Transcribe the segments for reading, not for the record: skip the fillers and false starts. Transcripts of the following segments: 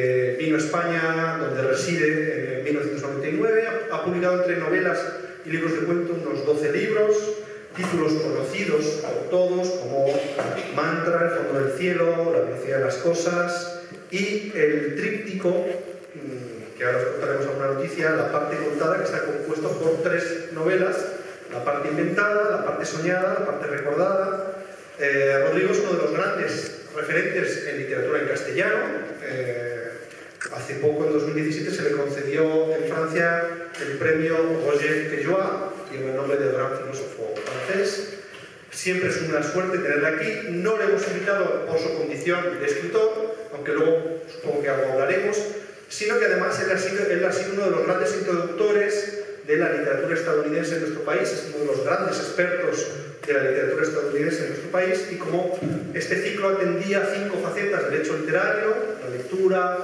vino a España, donde reside, en 1999. Ha publicado entre novelas y libros de cuento unos 12 libros, títulos conocidos por todos como Mantra, El fondo del cielo, La velocidad de las cosas y el tríptico, que ahora os contaremos alguna noticia, La parte contada, que está compuesto por 3 novelas: La parte inventada, La parte soñada, La parte recordada. Rodrigo es uno de los grandes referentes en literatura en castellano. Hace poco, en 2017, se le concedió en Francia el premio Roger Caillois, que lleva el nombre del gran filósofo francés. Siempre es una suerte tenerle aquí. No le hemos invitado por su condición de escritor, aunque luego supongo que algo hablaremos, sino que además él ha sido uno de los grandes introductores de la literatura estadounidense en nuestro país, es uno de los grandes expertos de la literatura estadounidense en nuestro país, y como este ciclo atendía 5 facetas del hecho literario: la lectura,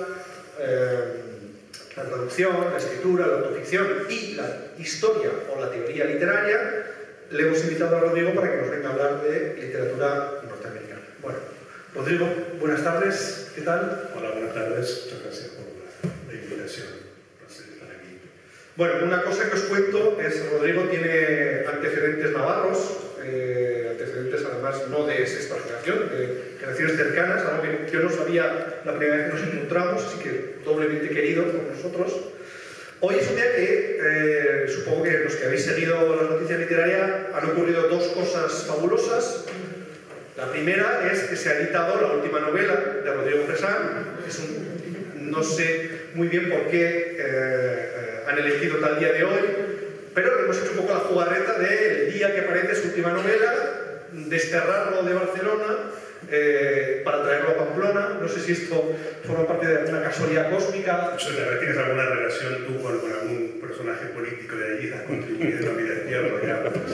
la traducción, la escritura, la autoficción y la historia o la teoría literaria, le hemos invitado a Rodrigo para que nos venga a hablar de literatura norteamericana. Bueno, Rodrigo, buenas tardes, ¿qué tal? Hola, buenas tardes, muchas gracias por la invitación. Estar aquí. Bueno, una cosa que os cuento es que Rodrigo tiene antecedentes navarros, antecedentes además no de sexta generación, de generaciones cercanas, algo que yo no sabía la primera vez que nos encontramos, así que doblemente querido por nosotros. Hoy es un día que supongo que los que habéis seguido las noticias literarias han ocurrido 2 cosas fabulosas. La primera es que se ha editado la última novela de Rodrigo Fresán. No sé muy bien por qué han elegido tal día de hoy, pero hemos hecho un poco la jugarreta del día que aparece su última novela, desterrarlo de Barcelona para traerlo a Pamplona. No sé si esto forma parte de alguna casualidad cósmica. ¿Tienes alguna relación tú con algún personaje político de allí? ¿Has contribuido a mi destierro?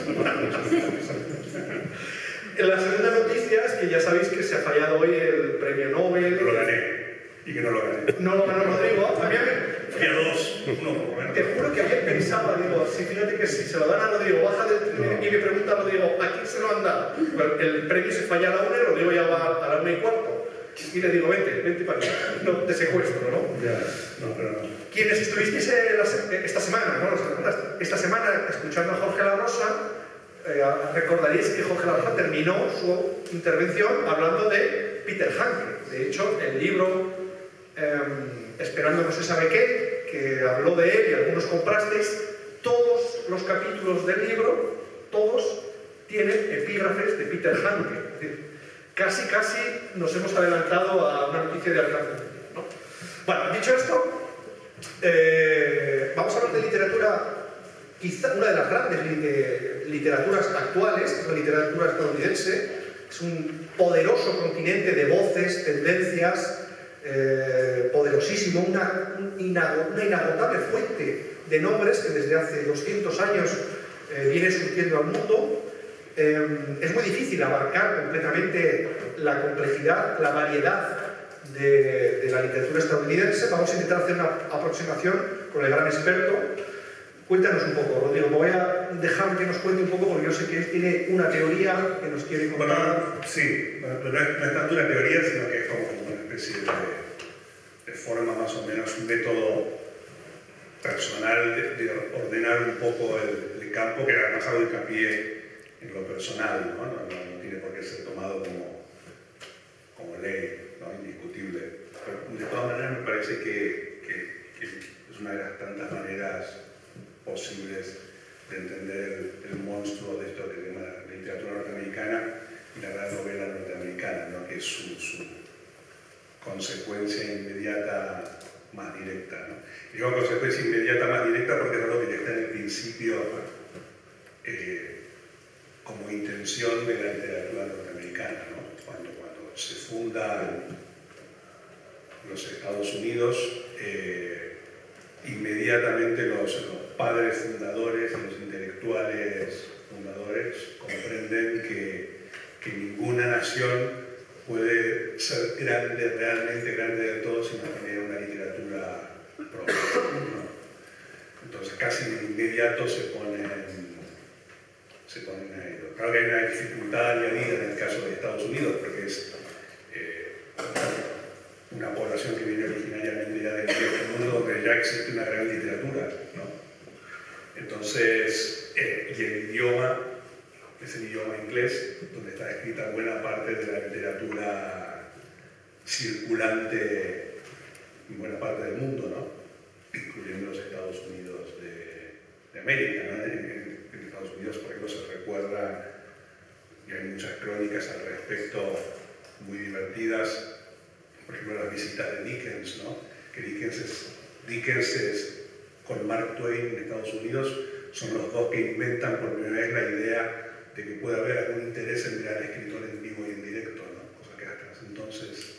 La segunda noticia es que ya sabéis que se ha fallado hoy el premio Nobel. Lo gané. Y que no lo gané. No lo ganó Rodrigo. A mí fui a 2, uno por lo menos. Te juro que ayer pensaba, digo, sí, fíjate que si se lo dan a Rodrigo, baja del tren y me pregunta a Rodrigo, ¿a quién se lo han dado? Bueno, el premio se falla a la 1 y Rodrigo ya va a la 1:15. Y le digo, vente para aquí. No, te secuestro, ¿no? Ya, no, pero no. Quienes estuvisteis esta semana, ¿no? Esta semana escuchando a Jorge La Rosa, recordaréis que Jorge La Rosa terminó su intervención hablando de Peter Handke. De hecho, el libro Esperando no se sabe qué, que habló de él y algunos comprasteis, todos los capítulos del libro, todos tienen epígrafes de Peter Handke. Es decir, casi nos hemos adelantado a una noticia de alcance, ¿no? Bueno, dicho esto, vamos a hablar de literatura, quizá una de las grandes literaturas actuales, la literatura estadounidense. Es un poderoso continente de voces, tendencias, poderosísimo, una inagotable fuente de nombres que desde hace 200 años viene surgiendo al mundo. Es muy difícil abarcar completamente la complejidad, la variedad de la literatura estadounidense. Vamos a intentar hacer una aproximación con el gran experto. Cuéntanos un poco, Rodrigo. Me voy a dejar que nos cuente un poco, porque yo sé que él tiene una teoría que nos quiere contar. Bueno, sí, no es tanto una teoría, sino que es como una especie de forma, más o menos, un método personal de ordenar un poco el campo, que además hago hincapié en lo personal, ¿no? No tiene por qué ser tomado como ley, ¿no? Indiscutible. Pero de todas maneras me parece que es una de las tantas maneras posibles de entender el monstruo de esto que se llama la literatura norteamericana y la gran novela norteamericana, ¿no? Que es su consecuencia inmediata más directa, ¿no? Digo consecuencia inmediata más directa porque es algo que ya está en el principio como intención de la literatura norteamericana, ¿no? Cuando se funda los Estados Unidos, inmediatamente los padres fundadores y los intelectuales fundadores comprenden que ninguna nación puede ser grande, realmente grande del todo, si no tiene una literatura propia, ¿no? Entonces casi de inmediato se ponen a ello. Claro que hay una dificultad añadida en el caso de Estados Unidos, porque es una población que viene originariamente existe una gran literatura, ¿no? Entonces, y el idioma es el idioma inglés, donde está escrita buena parte de la literatura circulante en buena parte del mundo, ¿no? Incluyendo los Estados Unidos de América, ¿no? En Estados Unidos, por ejemplo, se recuerda, y hay muchas crónicas al respecto muy divertidas, por ejemplo, las visitas de Dickens, ¿no? Que Dickens es, con Mark Twain en Estados Unidos, son los dos que inventan por primera vez la idea de que puede haber algún interés en mirar al escritor en vivo y en directo, ¿no? Cosa que hasta entonces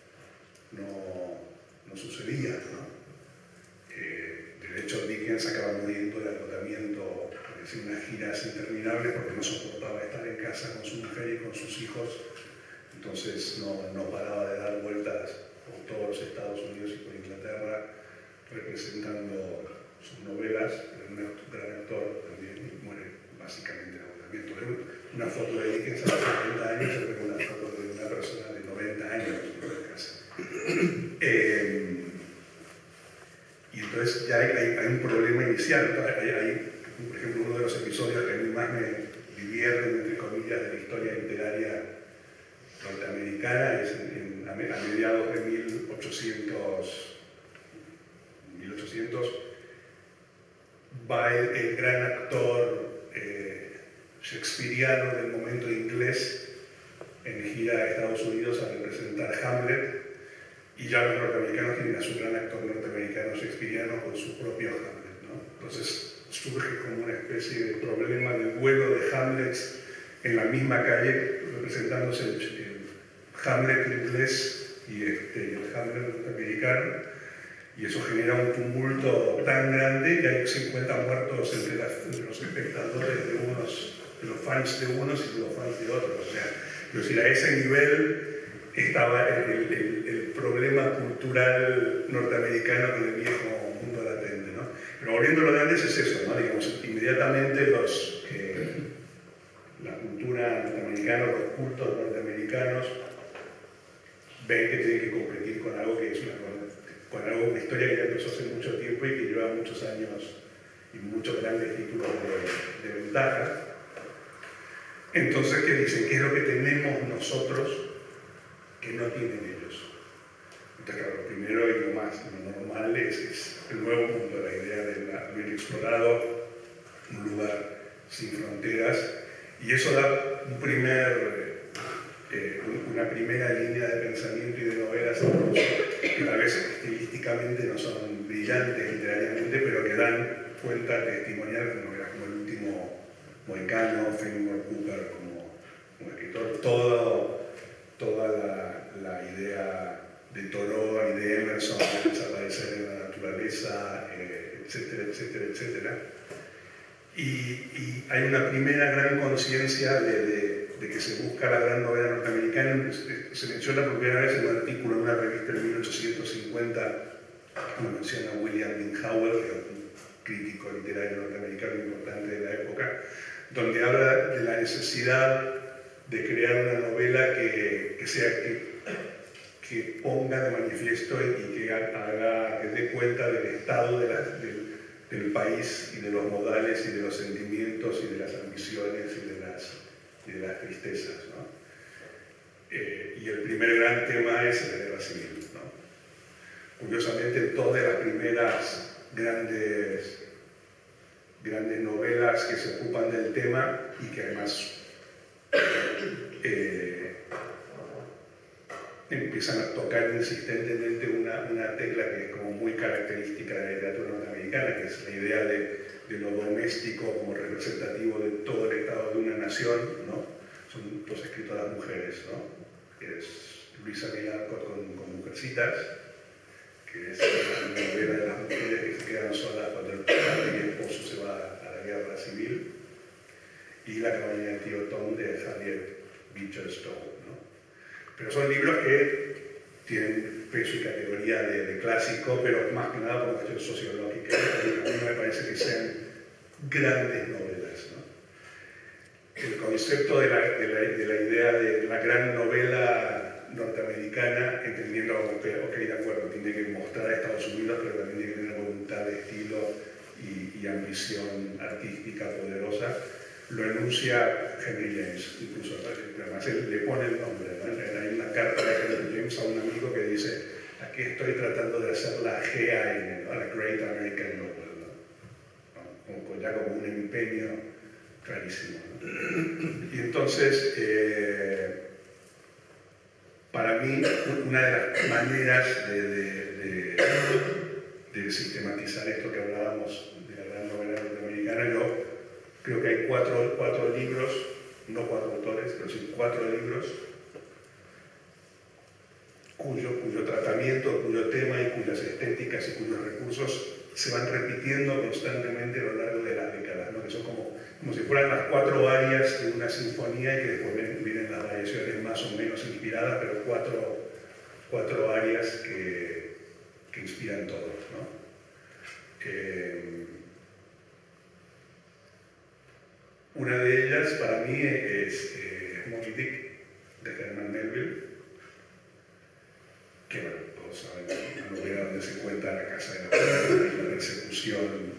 no sucedía, ¿no? De hecho, Dickens acaba muriendo de agotamiento, hacía unas giras interminables porque no soportaba estar en casa con su mujer y con sus hijos. Entonces no paraba de dar vueltas por todos los Estados Unidos y por Inglaterra representando sus novelas. Era un gran actor también y muere básicamente de agotamiento. Una foto de Dickens a los 70 años es una foto de una persona de 90 años, ¿no? Casi. Y entonces ya hay un problema inicial. Hay, por ejemplo, uno de los episodios que a mí más me divierten, entre comillas, de la historia literaria norteamericana es a mediados de 1800 va el gran actor shakespeariano del momento inglés en gira a Estados Unidos a representar Hamlet, y ya los norteamericanos tienen a su gran actor norteamericano shakespeariano con su propio Hamlet, ¿no? Entonces surge como una especie de problema del vuelo de Hamlets en la misma calle, representándose el Hamlet inglés y el Hamlet norteamericano, y eso genera un tumulto tan grande que hay 50 muertos entre los espectadores de los fans de unos y de los fans de otros. O sea, es decir, a ese nivel estaba el problema cultural norteamericano con el viejo mundo latente, ¿no? Pero volviendo a lo de antes es eso, ¿no? Digamos, inmediatamente la cultura norteamericana, los cultos norteamericanos ven que tienen que competir con algo que es una historia que ya empezó hace mucho tiempo y que lleva muchos años y muchos grandes títulos de ventaja. Entonces, ¿qué dicen? ¿Qué es lo que tenemos nosotros que no tienen ellos? Entonces, claro, lo primero y lo normal es el nuevo mundo, la idea de haber explorado un lugar sin fronteras, y eso da una primera línea de pensamiento y de novelas que a veces estilísticamente no son brillantes literariamente, pero que dan cuenta testimonial de novelas como El último Mohicano, Fenimore Cooper como escritor, toda la idea de Thoreau y de Emerson, de desaparecer en la naturaleza, etcétera, etcétera, etcétera. Y hay una primera gran conciencia de que se busca la gran novela norteamericana. Se menciona por primera vez en un artículo en una revista de 1850, como menciona William Dean Howell, que es un crítico literario norteamericano importante de la época, donde habla de la necesidad de crear una novela que ponga de manifiesto y que dé cuenta del estado del país y de los modales y de los sentimientos y de las ambiciones y de las tristezas, ¿no? Y el primer gran tema es la guerra civil, ¿no? Curiosamente, todas las primeras grandes novelas que se ocupan del tema y que además empiezan a tocar insistentemente una tecla que es como muy característica de la literatura norteamericana, que es la idea de lo doméstico como representativo de todo el estado de una nación, ¿no? Son dos escritoras mujeres, ¿no? Que es Louisa May Alcott con Mujercitas, que es una novela de las mujeres que se quedan solas cuando el padre y el esposo se va a la guerra civil, y La cabaña del tío Tom de Harriet Beecher Stowe, ¿no? Pero son libros que tienen peso y categoría de clásico, pero más que nada por cuestión sociológica. A mí me parece que sean grandes novelas, ¿no? El concepto de la idea de la gran novela norteamericana, entendiendo que, ok, de acuerdo, tiene que mostrar a Estados Unidos, pero también tiene que tener voluntad de estilo y ambición artística poderosa, lo enuncia Henry James, incluso, además él le pone el nombre, ¿no? Hay una carta de Henry James a un amigo que dice: aquí estoy tratando de hacer la GAN, ¿no? La Great American Novel, ¿no? Ya como un empeño clarísimo, ¿no? Y entonces, para mí, una de las maneras de sistematizar esto que hablábamos de la gran novela norteamericana, yo creo que hay cuatro libros, no 4 autores, pero sí 4 libros, cuyo tratamiento, cuyo tema y cuyas estéticas y cuyos recursos se van repitiendo constantemente a lo largo de las décadas, ¿no? Que son como si fueran las 4 áreas de una sinfonía y que después vienen las variaciones más o menos inspiradas, pero 4 áreas que inspiran todo, ¿no? Una de ellas para mí es Moby Dick, de Herman Melville, que bueno, todos saben, una novela donde se cuenta la caza de la persecución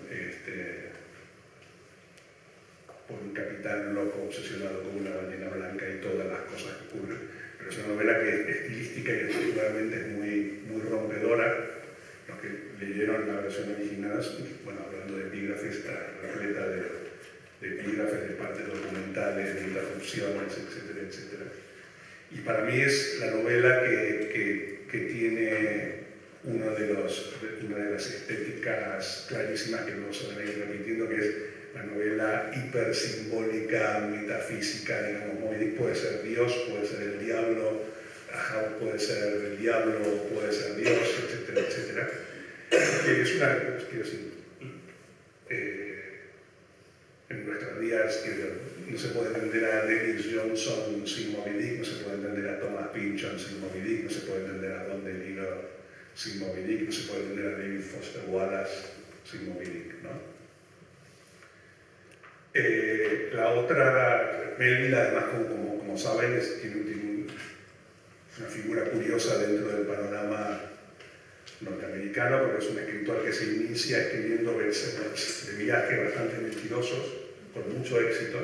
por un capitán loco obsesionado con una ballena blanca y todas las cosas que ocurren. Pero es una novela que estilística y estructuralmente es muy, muy rompedora. Los que leyeron la versión original, bueno, hablando de epígrafes, está repleta de epígrafes, de partes documentales, de interrupciones, etcétera, etcétera. Y para mí es la novela que tiene una de las estéticas clarísimas que luego se van a ir repitiendo, que es la novela hipersimbólica, metafísica, digamos. Moby Dick puede ser Dios, puede ser el diablo, Ahab puede ser el diablo, puede ser Dios, etcétera, etcétera. Que es una, quiero decir, en nuestros días no se puede entender a Dennis Johnson sin Moby Dick, no se puede entender a Thomas Pynchon sin Moby Dick, no se puede entender a Don DeLillo sin Moby Dick, no se puede entender a David Foster Wallace sin Moby Dick, ¿no? La otra, Melville, además, como saben, tiene una figura curiosa dentro del panorama norteamericano, porque es un escritor que se inicia escribiendo bestsellers de viaje bastante mentirosos, con mucho éxito,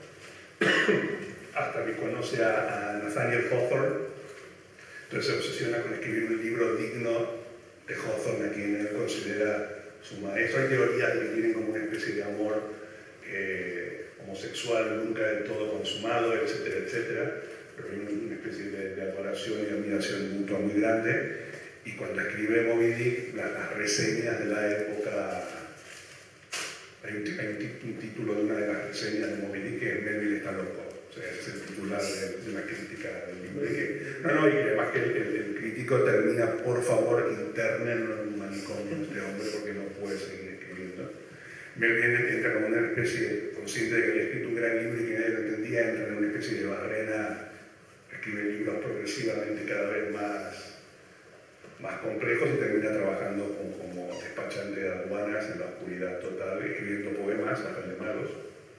hasta que conoce a Nathaniel Hawthorne. Entonces se obsesiona con escribir un libro digno de Hawthorne, a quien él considera su maestro. Hay teorías de que tienen como una especie de amor homosexual nunca del todo consumado, etcétera, etcétera, pero hay una especie de adoración y admiración mutua muy grande. Y cuando escribe Moby Dick, las reseñas de la época, hay un título de una de las reseñas de Moby Dick que Melville está loco. O sea, ese es el titular de la crítica del libro. Y que además que el crítico termina: por favor, internen en un manicomio este hombre porque no puede seguir escribiendo. Melville entra como una especie, consciente de que había escrito un gran libro y que nadie lo entendía, entra en una especie de barrena, escribe libros progresivamente cada vez más complejos y termina trabajando como despachante de aduanas en la oscuridad total, escribiendo poemas bastante malos.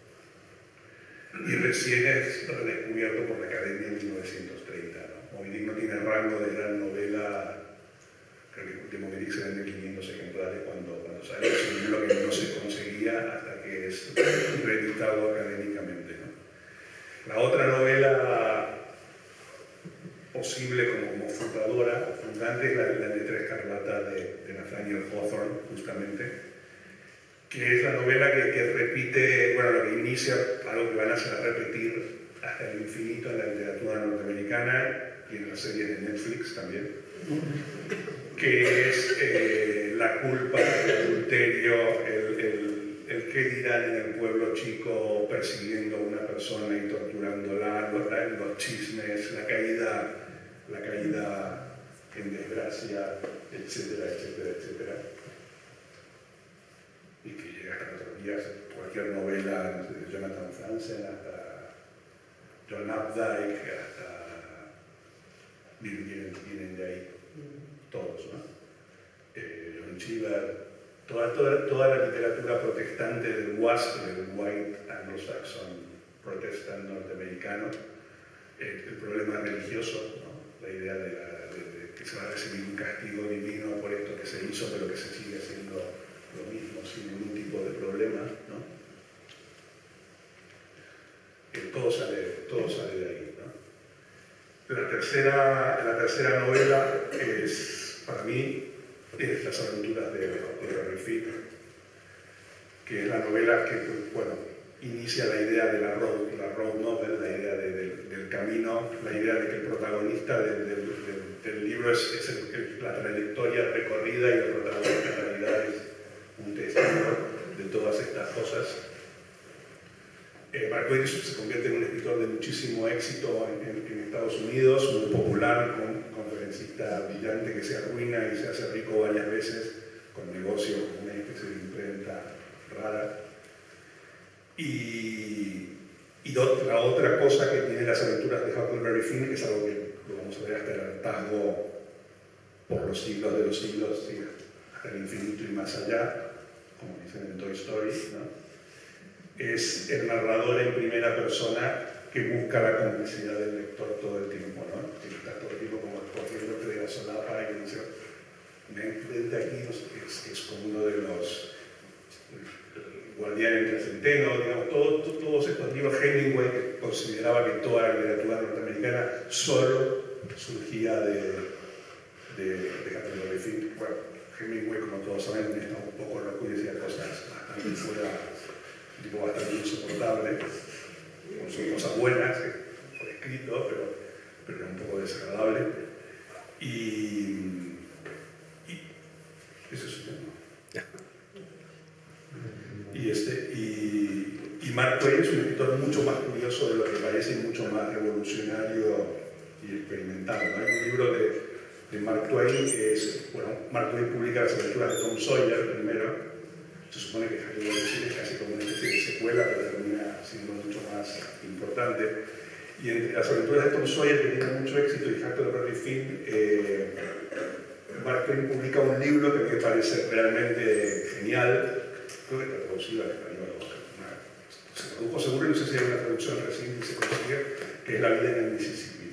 Y recién es redescubierto por la Academia en 1930, ¿no? Moby Dick no tiene rango de gran novela. Creo que de Moby Dick se venden 500 ejemplares cuando sale. Es un libro que no se conseguía hasta que es reeditado académicamente, ¿no? La otra novela posible como fundante es la letra escarlata de Nathaniel Hawthorne, justamente, que es la novela que repite, bueno, lo que inicia algo que van a repetir hasta el infinito en la literatura norteamericana y en las series de Netflix también, que es la culpa, el adulterio, el qué dirán en el pueblo chico persiguiendo a una persona y torturándola, los chismes, la caída en desgracia, etcétera, etcétera, etcétera. Y que llega hasta nuestros días, cualquier novela, desde Jonathan Franzen hasta John Updike, hasta vienen de ahí todos, ¿no? John Cheever, toda la literatura protestante del WASP, del White Anglo-Saxon Protestant norteamericano, el problema religioso, ¿no? La idea de que se va a recibir un castigo divino por esto que se hizo, pero que se sigue haciendo lo mismo sin ningún tipo de problema, ¿no? Todo sale de ahí, ¿no? La tercera novela es, para mí, es Las aventuras de Barry Fink, que es la novela que, bueno, inicia la idea de la road novel, la idea del camino, la idea de que el protagonista del libro es la trayectoria recorrida y el protagonista en realidad es un testigo de todas estas cosas. Mark Twain se convierte en un escritor de muchísimo éxito en Estados Unidos, muy popular, un conferencista brillante que se arruina y se hace rico varias veces con negocios, con una especie de imprenta rara. Y la otra cosa que tiene Las aventuras de Huckleberry Finn, que es algo que lo vamos a ver hasta el hartazgo por los siglos de los siglos, ¿sí? Hasta el infinito y más allá, como dicen en Toy Story, ¿no? Es el narrador en primera persona que busca la complicidad del lector todo el tiempo, ¿no? Que está todo el tiempo como corriéndote de la solapa y que dice, vente aquí, no sé, es como uno de los Guardián entre Centeno, digamos, todos estos libros. Hemingway, que consideraba que toda la literatura norteamericana solo surgía de Huckleberry Finn. Bueno, Hemingway, como todos saben, es un poco loco y decía cosas bastante fuera, un tipo bastante insoportable, con sus cosas buenas, por escrito, pero era un poco desagradable. Y eso es un tema. Y Mark Twain es un escritor mucho más curioso de lo que parece, y mucho más revolucionario y experimental, ¿no? Hay un libro de Mark Twain que es, bueno, Mark Twain publica Las aventuras de Tom Sawyer primero. Se supone que Huckleberry Finn es casi como una especie de secuela, pero termina siendo mucho más importante. Y entre Las aventuras de Tom Sawyer, que tiene mucho éxito, y Huckleberry Finn, Mark Twain publica un libro que me parece realmente genial. Creo que está traducido al español. Se tradujo seguro, y no sé si hay una traducción recién que se consigue, que es La vida en el Mississippi.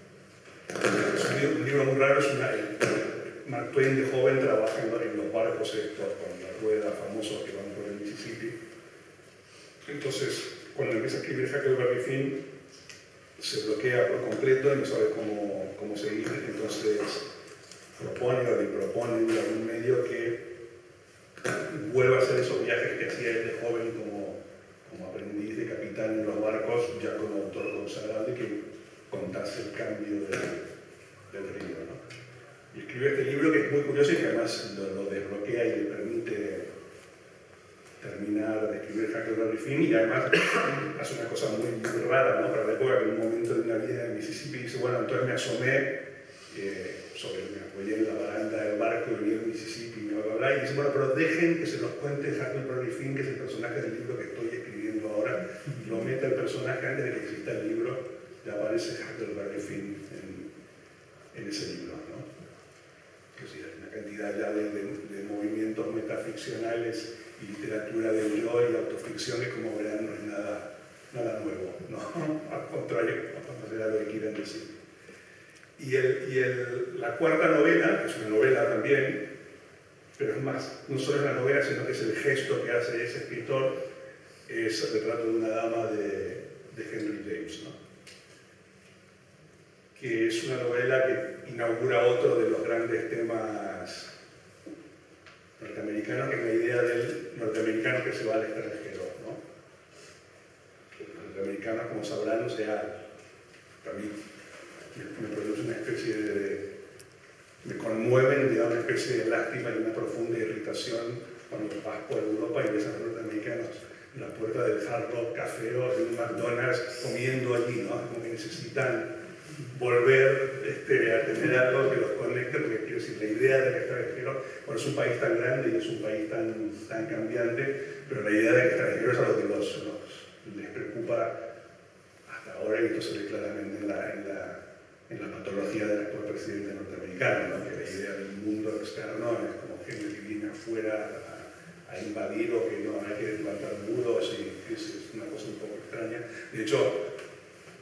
Es un libro muy raro. Mark Twain de joven trabaja en los barcos estos con la rueda famosos que van por el Mississippi. Entonces, cuando empieza a escribir Huckleberry Finn, se bloquea por completo y no sabe cómo seguir. Entonces propone o le propone de algún medio que vuelva a hacer esos viajes que hacía él de joven como aprendiz de capitán en los barcos, ya como autor consagrado, y que contase el cambio del río, ¿no? Y escribe este libro que es muy curioso y que además lo desbloquea y le permite terminar de escribir Huckleberry Finn, y además hace una cosa muy rara, ¿no? Para la época, que en un momento de una vida en Mississippi dice, bueno, entonces me asomé, me apoyé en la baranda del barco y vi el Mississippi, y dice, bueno, pero dejen que se los cuente Huckleberry Finn, que es el personaje del libro que estoy escribiendo ahora. Lo mete el personaje antes de que exista el libro, ya aparece Huckleberry Finn en ese libro, ¿no? Que sí, hay una cantidad ya de movimientos metaficcionales y literatura del yo y autoficción que, como verán, no es nada nuevo, ¿no? Al contrario, era lo que quieren decir. Y la cuarta novela, que es una novela también, pero es más, no solo es la novela, sino que es el gesto que hace ese escritor, es El retrato de una dama de Henry James, ¿no? Que es una novela que inaugura otro de los grandes temas norteamericanos, que es la idea del norteamericano que se va al extranjero, ¿no? El norteamericano, como sabrán, o sea, también me produce una especie me conmueven, me da una especie de lástima y una profunda irritación cuando vas por Europa y ves a los norteamericanos en la puerta del Hard Rock Café o de un McDonald's comiendo allí, ¿no? Como que necesitan volver a tener algo que los conecte, porque quiero decir, la idea del extranjero, bueno, es un país tan grande y es un país tan cambiante, pero la idea del extranjero es algo que les preocupa hasta ahora, y esto se ve claramente en la patología del actual presidente norteamericano, ¿no? Que la idea del mundo externo es como gente que viene afuera a invadir, o que no hay que levantar muros, y es una cosa un poco extraña. De hecho,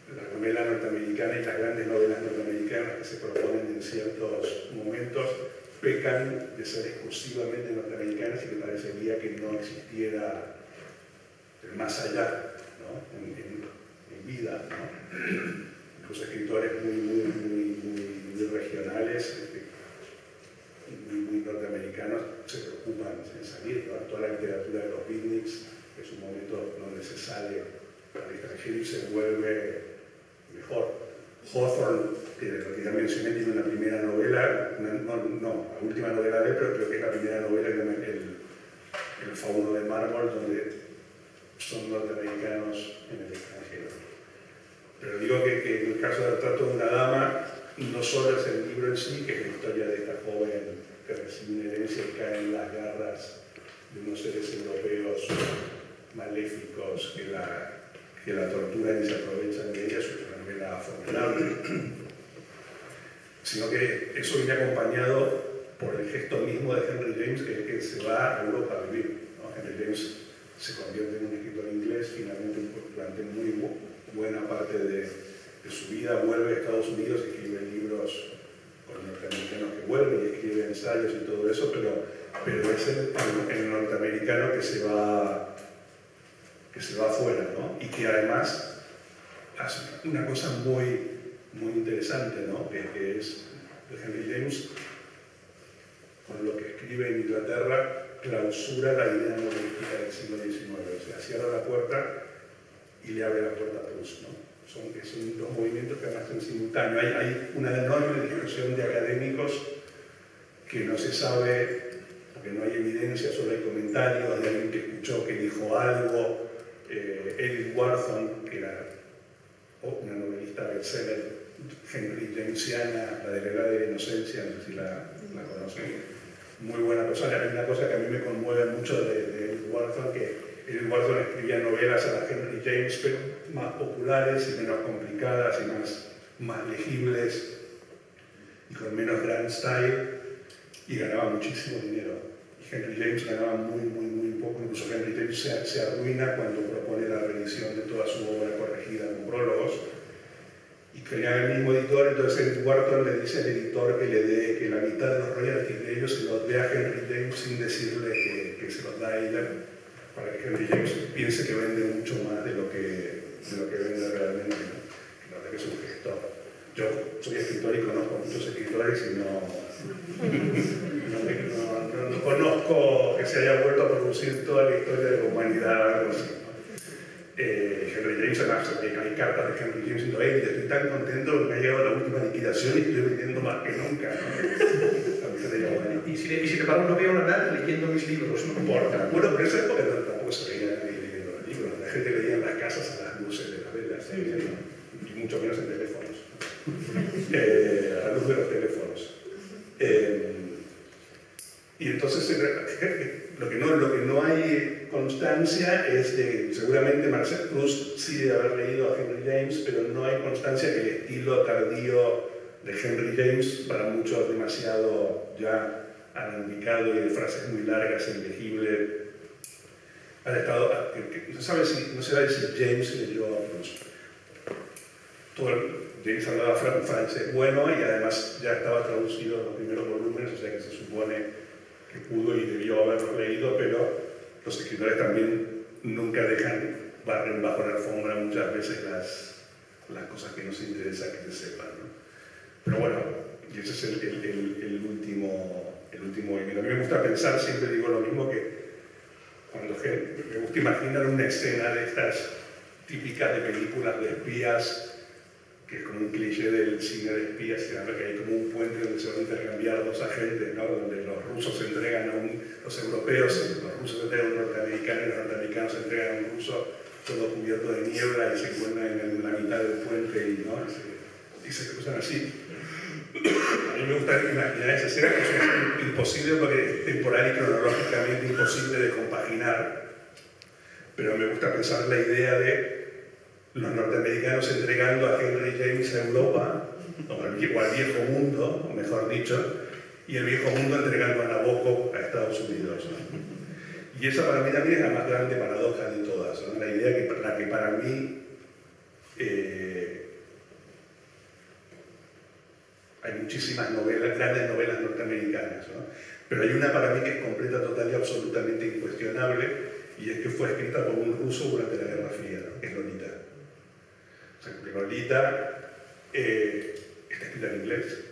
la novela norteamericana y las grandes novelas norteamericanas que se proponen en ciertos momentos pecan de ser exclusivamente norteamericanas y que parecería que no existiera el más allá, ¿no? en vida, ¿no? Incluso escritores muy regionales, muy norteamericanos, se preocupan en salir, ¿no? Toda la literatura de los beatniks, que es un momento donde se sale al extranjero y se vuelve mejor. Hawthorne, que ya mencioné, tiene una primera novela, la última novela de él, pero creo que es la primera novela que llama El fauno de mármol, donde son norteamericanos en el extranjero. Pero digo que en el caso del retrato de una dama, no solo es el libro en sí, que es la historia de esta joven que recibe una herencia y cae en las garras de unos seres europeos maléficos que la torturan y se aprovechan de ella, es una novela formidable, sino que eso viene acompañado por el gesto mismo de Henry James, que se va a Europa a vivir, ¿no? Henry James se convierte en un escritor inglés finalmente durante muy buena parte de su vida, vuelve a Estados Unidos y escribe libros con norteamericanos que vuelven y escribe ensayos y todo eso, pero es el norteamericano que se va afuera, ¿no? Y que además hace una cosa muy interesante, ¿no? Que es Henry James, con lo que escribe en Inglaterra, clausura la idea novelística del siglo XIX, o sea, cierra la puerta y le abre la puerta a Proust, ¿no? Son dos movimientos que además son simultáneos. Hay una enorme discusión de académicos que no se sabe, porque no hay evidencia, solo hay comentarios de alguien que escuchó, que dijo algo. Edith Wharton, que era una novelista bestseller, Henry Jamesiana, la de la edad de la inocencia, no sé si la conocen, muy buena persona. Hay una cosa que a mí me conmueve mucho de Edith Wharton, que Edith Wharton escribía novelas a la Henry James, pero más populares y menos complicadas y más legibles y con menos grand style, y ganaba muchísimo dinero. Y Henry James ganaba muy poco, incluso Henry James se arruina cuando propone la reedición de toda su obra corregida con prólogos, y crea el mismo editor. Entonces Edith Wharton le dice al editor que la mitad de los royalties de ellos se los dé a Henry James sin decirle que se los da a ella, para que Henry James piense que vende mucho más de lo que vende realmente, ¿no? Que no, que es un gestor. Yo soy escritor y conozco muchos escritores y no conozco que se haya vuelto a producir toda la historia de la humanidad, algo así, ¿no? Henry James, además, hay cartas de Henry James diciendo: estoy tan contento que me ha llegado la última liquidación y estoy vendiendo más que nunca, ¿no? Y si te pago no veo nada leyendo mis libros, no importa. Bueno, pero esa época tampoco se veía nadie leyendo los libros. La gente leía en las casas a las luces de las velas, y mucho menos en teléfonos. A la luz de los teléfonos. Y entonces lo que no hay constancia es de, seguramente Marcel Proust sí debe haber leído a Henry James, pero no hay constancia que el estilo tardío de Henry James, para muchos demasiado ya alambicado y de frases muy largas e ilegibles, ha estado, no se va a decir James leyó a Proust. James hablaba francés bueno y además ya estaba traducido en los primeros volúmenes, o sea que se supone que pudo y debió haberlo leído, pero los escritores también nunca barren bajo la alfombra muchas veces las cosas que nos interesa que se sepan, ¿no? Pero bueno, y ese es el último movimiento. A mí me gusta pensar, siempre digo lo mismo, que cuando me gusta imaginar una escena de estas típicas de películas de espías, que es como un cliché del cine de espías, que hay como un puente donde se van a intercambiar dos agentes, ¿no? Donde los rusos se entregan a los europeos, los rusos se entregan a un norteamericano y los norteamericanos se entregan a un ruso, todo cubierto de niebla, y se encuentran en la mitad del puente y se cruzan así. A mí me gusta imaginar esa escena, que es imposible porque es temporal y cronológicamente imposible de compaginar, pero me gusta pensar la idea de los norteamericanos entregando a Henry James a Europa, o al viejo mundo, o mejor dicho, y el viejo mundo entregando a Nabokov a Estados Unidos, ¿no? Y esa para mí también es la más grande paradoja de todas, ¿no? La idea que para mí hay muchísimas novelas, grandes novelas norteamericanas, ¿no? Pero hay una para mí que es completa, total y absolutamente incuestionable, y es que fue escrita por un ruso durante la Guerra Fría, ¿no? Que es Lolita. O sea, porque Lolita está escrita en inglés,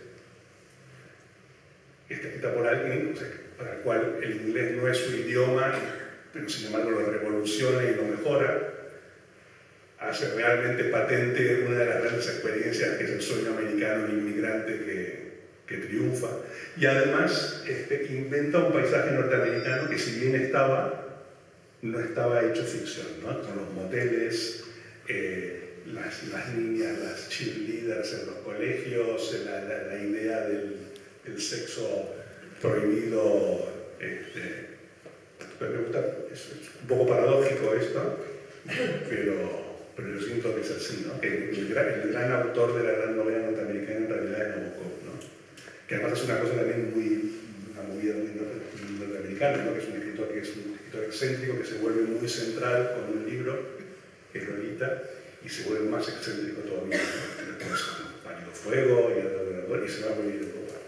está escrita por alguien, o sea, para el cual el inglés no es su idioma, pero sin embargo lo revoluciona y lo mejora, hace realmente patente una de las grandes experiencias que es el sueño americano, el inmigrante que triunfa, y además inventa un paisaje norteamericano que, si bien no estaba hecho ficción, ¿no? Con los moteles, las niñas, las cheerleaders en los colegios, la idea del sexo prohibido, pero me gusta, es un poco paradójico esto, pero yo siento que es así, ¿no? Que el gran autor de la gran novela norteamericana en realidad es Nabokov, ¿no? Que además es una cosa también una movida muy norteamericana, ¿no? Que es un escritor excéntrico que se vuelve muy central con un libro, que es Lolita, y se vuelve más excéntrico todavía, ¿no? Después con Pálido Fuego y El Adorador, y se va a vivir en Europa.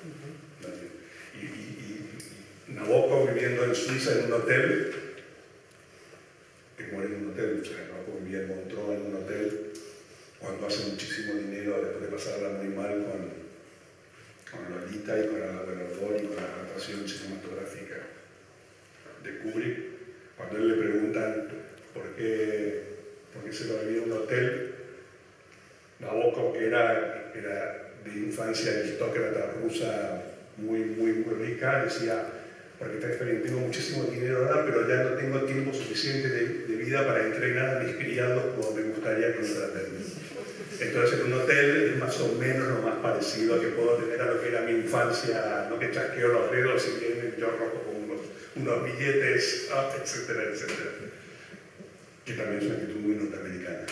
Y Nabokov viviendo en Suiza en un hotel, que muere en un hotel, o sea, Nabokov vivía en Montreux en un hotel, cuando hace muchísimo dinero después de pasarla muy mal con Lolita y con El Adorador y con la adaptación cinematográfica de Kubrick. Cuando a él le preguntan por qué se va a vivir en un hotel, Nabokov, que era de infancia aristócrata rusa muy rica, decía: porque tengo muchísimo dinero ahora, pero ya no tengo tiempo suficiente de vida para entrenar a mis criados como me gustaría que me traten. Entonces, en un hotel es más o menos lo más parecido que puedo tener a lo que era mi infancia, ¿no? Que chasqueo los dedos y viene yo rojo con unos billetes, etcétera, etcétera. Que también es una actitud muy norteamericana,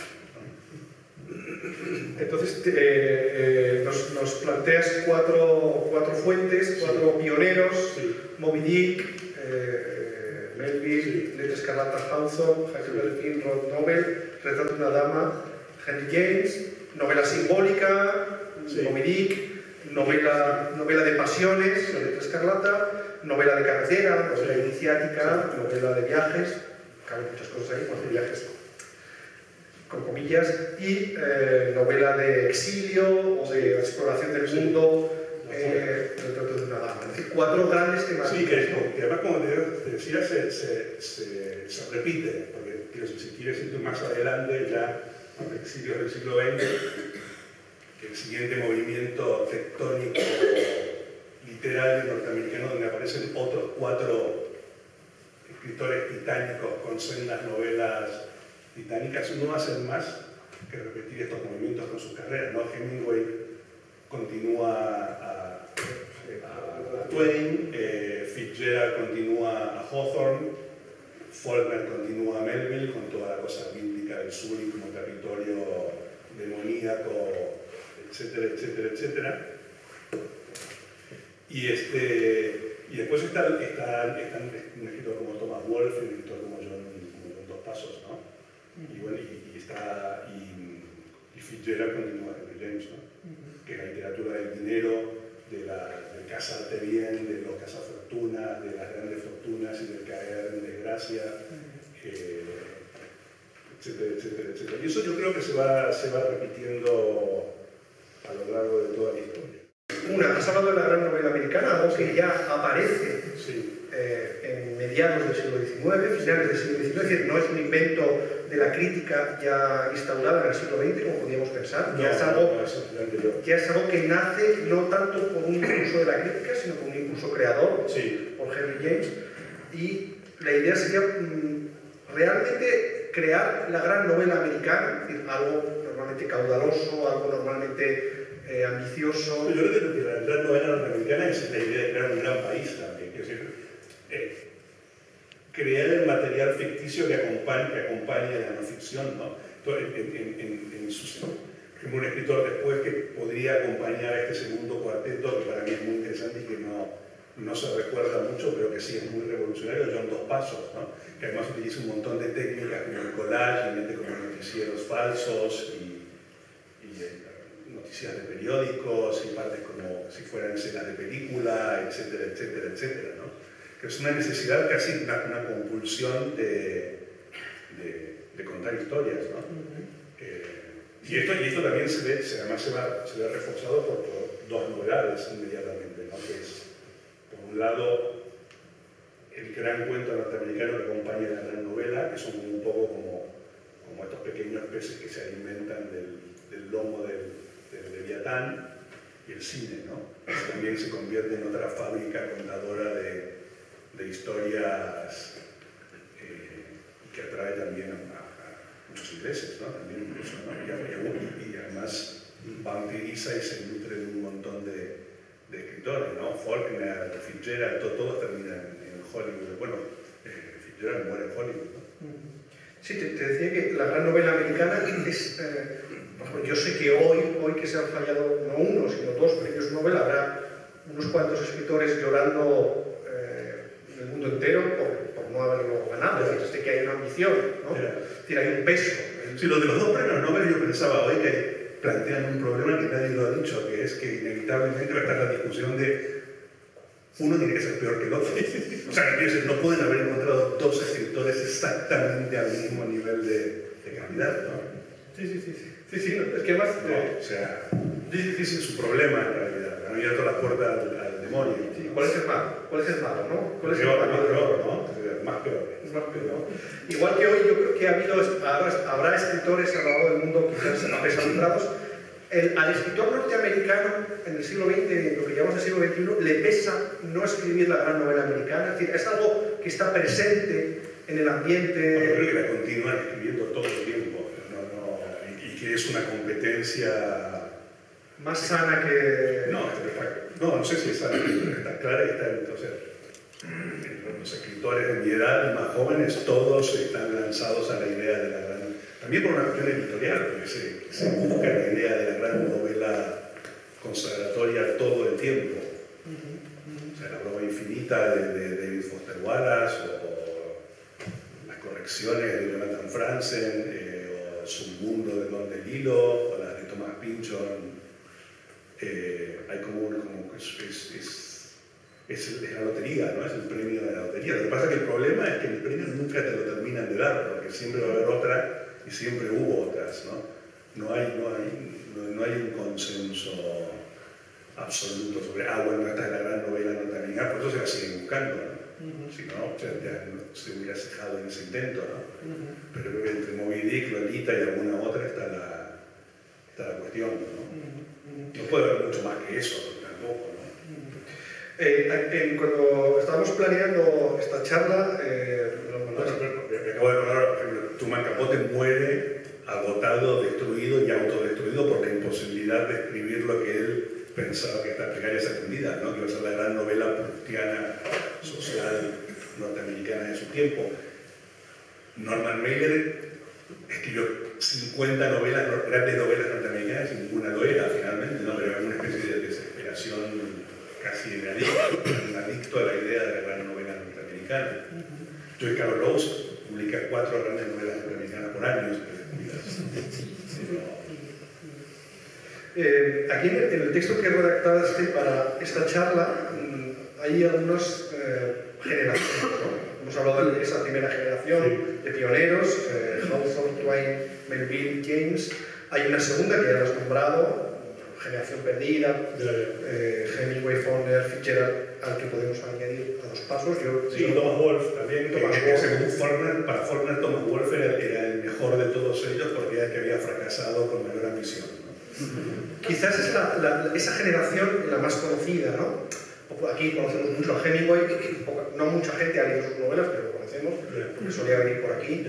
¿no? Entonces, nos planteas cuatro fuentes, cuatro pioneros: sí. Moby Dick, Melville, Letra Escarlata, Hawthorne, Huckleberry Finn, Rod Novel, Retrato de una dama, Henry James, novela simbólica, sí. Moby Dick, novela de pasiones, La Letra Escarlata, novela de carretera, novela iniciática, novela de viajes, caben muchas cosas ahí, de viajes con comillas, y novela de exilio o de exploración del mundo, El Retrato de una dama. Es decir, cuatro grandes temáticas. Sí, que además, como te decía, se repite, porque si quieres ir más adelante, ya a principios del siglo XX, el siguiente movimiento tectónico literario norteamericano, donde aparecen otros cuatro escritores titánicos con sendas novelas titánicas, no hacen más que repetir estos movimientos con sus carreras, ¿no? Hemingway continúa a Twain, Fitzgerald continúa a Hawthorne, Faulkner continúa a Melville con toda la cosa bíblica del sur y como territorio demoníaco, etcétera, etcétera, etcétera. Y después está un escritor como Thomas Wolfe y un escritor como John Dos Pasos, ¿no? Y bueno, y Fitzgerald continúa Henry James, ¿no? Que la literatura del dinero, del casarte bien, de los cazafortunas, de las grandes fortunas y del caer en desgracia, etcétera, etcétera, etcétera. Y eso yo creo que se va repitiendo a lo largo de toda la historia. Has hablado de la gran novela americana, algo que ya aparece sí. En mediados del siglo XIX, finales del siglo XIX, es decir, no es un invento de la crítica ya instaurada en el siglo XX, como podríamos pensar, ya es algo que nace no tanto por un impulso de la crítica, sino por un impulso creador, sí. Por Henry James, y la idea sería realmente crear la gran novela americana, es decir, algo normalmente caudaloso, algo normalmente ambicioso. Yo creo que la gran novela norteamericana es la idea de crear un gran país también, es decir, crear el material ficticio que acompaña a la no ficción, ¿no? Entonces, por ejemplo, un escritor después que podría acompañar a este segundo cuarteto, que para mí es muy interesante y que no se recuerda mucho, pero que sí es muy revolucionario, John Dos Pasos, ¿no? Que además utiliza un montón de técnicas como el collage, y mete como noticieros falsos y noticias de periódicos y partes como si fueran escenas de película, etcétera, etcétera, etcétera, ¿no? Que es una necesidad casi, una compulsión de contar historias, ¿no? Y esto también además se ve reforzado por dos novedades inmediatamente, ¿no? Que es, por un lado, el gran cuento norteamericano que acompaña la gran novela, que son un poco como estos pequeños peces que se alimentan del lomo del Leviatán, y el cine, ¿no? Que también se convierte en otra fábrica contadora de historias que atrae también a muchos ingleses, ¿no? También incluso, ¿no? Y además vampiriza y se nutre de un montón de escritores, ¿no? Faulkner, Fitzgerald, todos terminan en Hollywood. Bueno, Fitzgerald muere en Hollywood, ¿no? Sí, te decía que la gran novela americana es... por ejemplo, yo sé que hoy que se han fallado no uno, sino dos premios Nobel, habrá unos cuantos escritores llorando en el mundo entero por no haberlo ganado. Es decir, que hay una ambición, ¿no? Es decir, hay un peso. Sí, lo de los dos premios Nobel yo pensaba hoy que plantean un problema que nadie lo ha dicho, que es que inevitablemente va a estar la discusión de uno tiene que ser peor que el otro. O sea, no pueden haber encontrado dos escritores exactamente al mismo nivel de calidad, ¿no? Sí, no, es que más... o sea, ese es su problema en realidad. Han abierto la puerta al demonio. Sí, ¿cuál es el malo? ¿Cuál es el malo, no? ¿Cuál es el peor, malo? Más peor, ¿no? Más peor. ¿no? Igual que hoy yo creo que habrá escritores a lo largo del mundo quizás apesadumbrados. Al escritor norteamericano en el siglo XX, lo que llamamos el siglo XXI, le pesa no escribir la gran novela americana. Es decir, es algo que está presente en el ambiente. Yo creo que la continúan escribiendo todo el tiempo, y que es una competencia más sana que... No sé si es sana, pero está clara que está... O sea, los escritores de mi edad y más jóvenes, todos están lanzados a la idea de la gran... También por una cuestión editorial, porque se busca la idea de la gran novela consagratoria todo el tiempo. O sea, la broma infinita de David Foster Wallace, o las correcciones de Jonathan Franzen, o Submundo de Don DeLillo, o las de Thomas Pynchon. Hay como es la lotería, ¿no? Es el premio de la lotería. Lo que pasa es que el problema es que el premio nunca te lo terminan de dar, porque siempre va a haber otra y siempre hubo otras, ¿no? No hay un consenso absoluto sobre, bueno, esta es la gran novela norteamericana, por eso se la siguen buscando, ¿no? Si no, ya se hubiera cejado en ese intento, ¿no? Pero creo que entre Moby Dick, Lolita y alguna otra está la cuestión, ¿no? No puede haber mucho más que eso, tampoco, ¿no? Cuando estábamos planeando esta charla, me acabo de acordar, por ejemplo, Truman Capote muere agotado, destruido y autodestruido por la imposibilidad de escribir lo que él pensaba que esta Plegarias Atendidas, ¿no? Que iba a ser la gran novela proustiana, social, norteamericana de su tiempo. Norman Mailer escribió 50 novelas, grandes novelas norteamericanas y ninguna lo era finalmente, ¿no? Pero era una especie de desesperación casi de adicto a la idea de la gran novela norteamericana. Joy Carol Oates publica 4 grandes novelas norteamericanas por año. Aquí en el texto que redactaste para esta charla hay algunas generaciones, ¿no? Hemos hablado de esa primera generación de pioneros, Hawthorne, Twain, Melville, James. Hay una segunda que ya lo has nombrado, Generación Perdida, Hemingway, Faulkner, Fitzgerald, al que podemos añadir a los pasos. Thomas Wolfe también, que según Faulkner, para Faulkner Thomas Wolfe era el mejor de todos ellos porque era el que había fracasado con mayor ambición, ¿no? Quizás es esa generación la más conocida, ¿no? Aquí conocemos mucho a Hemingway, no mucha gente ha leído sus novelas, pero lo conocemos, porque solía venir por aquí.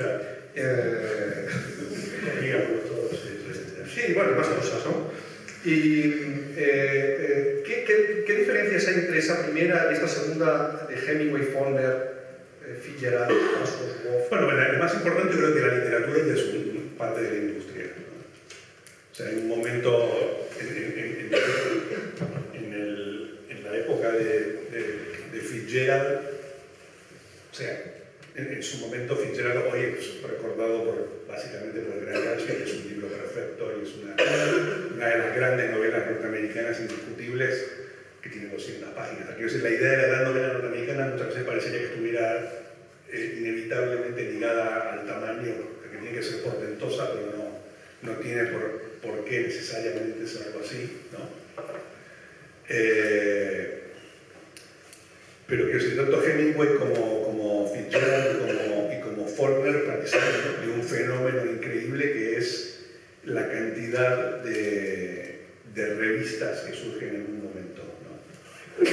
Sí, bueno, más cosas, ¿no? ¿Y qué diferencias hay entre esa primera y esta segunda de Hemingway, Faulkner, Fitzgerald, Wolfe? Bueno, lo más importante creo que la literatura ya es parte de la industria, ¿no? O sea, en un momento, en la época de Fitzgerald, o sea, En su momento Fitzgerald hoy es recordado básicamente por El Gran Gatsby, que es un libro perfecto y es una de las grandes novelas norteamericanas indiscutibles que tiene 200 páginas. Quiero decir, la idea de la gran novela norteamericana muchas veces parecería que estuviera inevitablemente ligada al tamaño, que tiene que ser portentosa, pero no tiene por qué necesariamente ser algo así, ¿no? Pero que si tanto Hemingway como Fitzgerald y como Faulkner participan de un fenómeno increíble que es la cantidad de revistas que surgen en un momento, ¿no?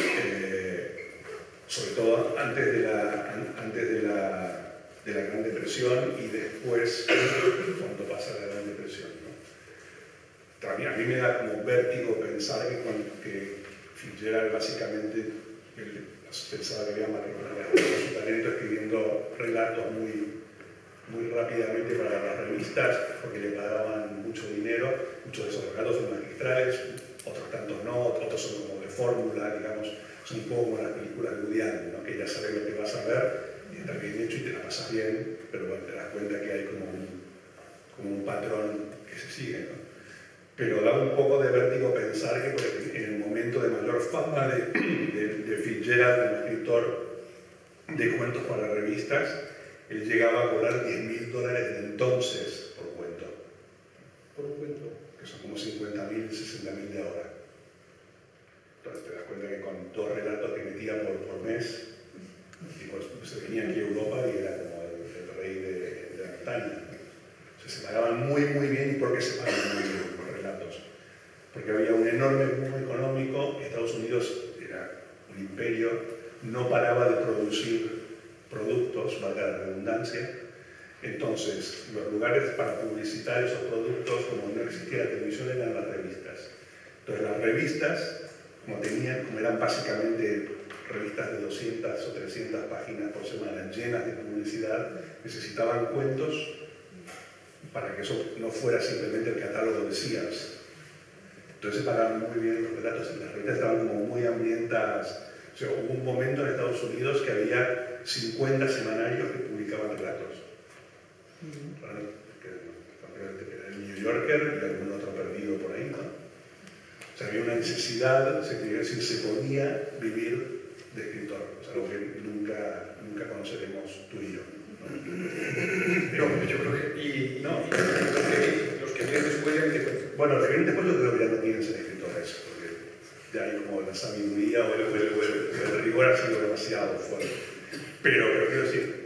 Sobre todo antes de la Gran Depresión y después cuando pasa la Gran Depresión, ¿no? A mí me da como vértigo pensar que Fitzgerald básicamente pensaba que había manejado su talento escribiendo relatos muy rápidamente para las revistas porque le pagaban mucho dinero. Muchos de esos relatos son magistrales, otros tantos no, otros son como de fórmula, digamos, son un poco como las películas de Woody Allen, ¿no? Que ya sabes lo que vas a ver y está bien hecho y te la pasas bien, pero bueno, te das cuenta que hay como un patrón que se sigue, ¿no? Pero da un poco de vértigo pensar que en el momento de mayor fama de Fitzgerald, como escritor de cuentos para revistas, él llegaba a cobrar $10.000 de entonces por cuento. Por un cuento. Que son como 50.000, 60.000 de ahora. Entonces te das cuenta que con 2 relatos que metía por mes, y pues se venía aquí a Europa y era como el rey de la montaña. O sea, se pagaban muy bien. ¿Y por qué se pagaban muy bien los relatos? Porque había un enorme boom económico. Estados Unidos era un imperio, no paraba de producir productos, valga la redundancia. Entonces, los lugares para publicitar esos productos, como no existía la televisión, eran las revistas. Entonces, las revistas, como eran básicamente revistas de 200 o 300 páginas por semana, llenas de publicidad, necesitaban cuentos para que eso no fuera simplemente el catálogo de Sears. Entonces se pagaban muy bien los relatos y las revistas estaban como muy hambrientas. O sea, hubo un momento en Estados Unidos que había 50 semanarios que publicaban relatos. Era el New Yorker y algún otro perdido por ahí, ¿no? O sea, había una necesidad, se podía vivir de escritor, o sea, algo que nunca conoceremos tú y yo. No, yo creo que... Y los que vienen después ya que... Bueno, los que vienen después yo creo que ya no quieren ser escritores, porque ya hay como la sabiduría o el rigor ha sido demasiado fuerte. Pero quiero decir,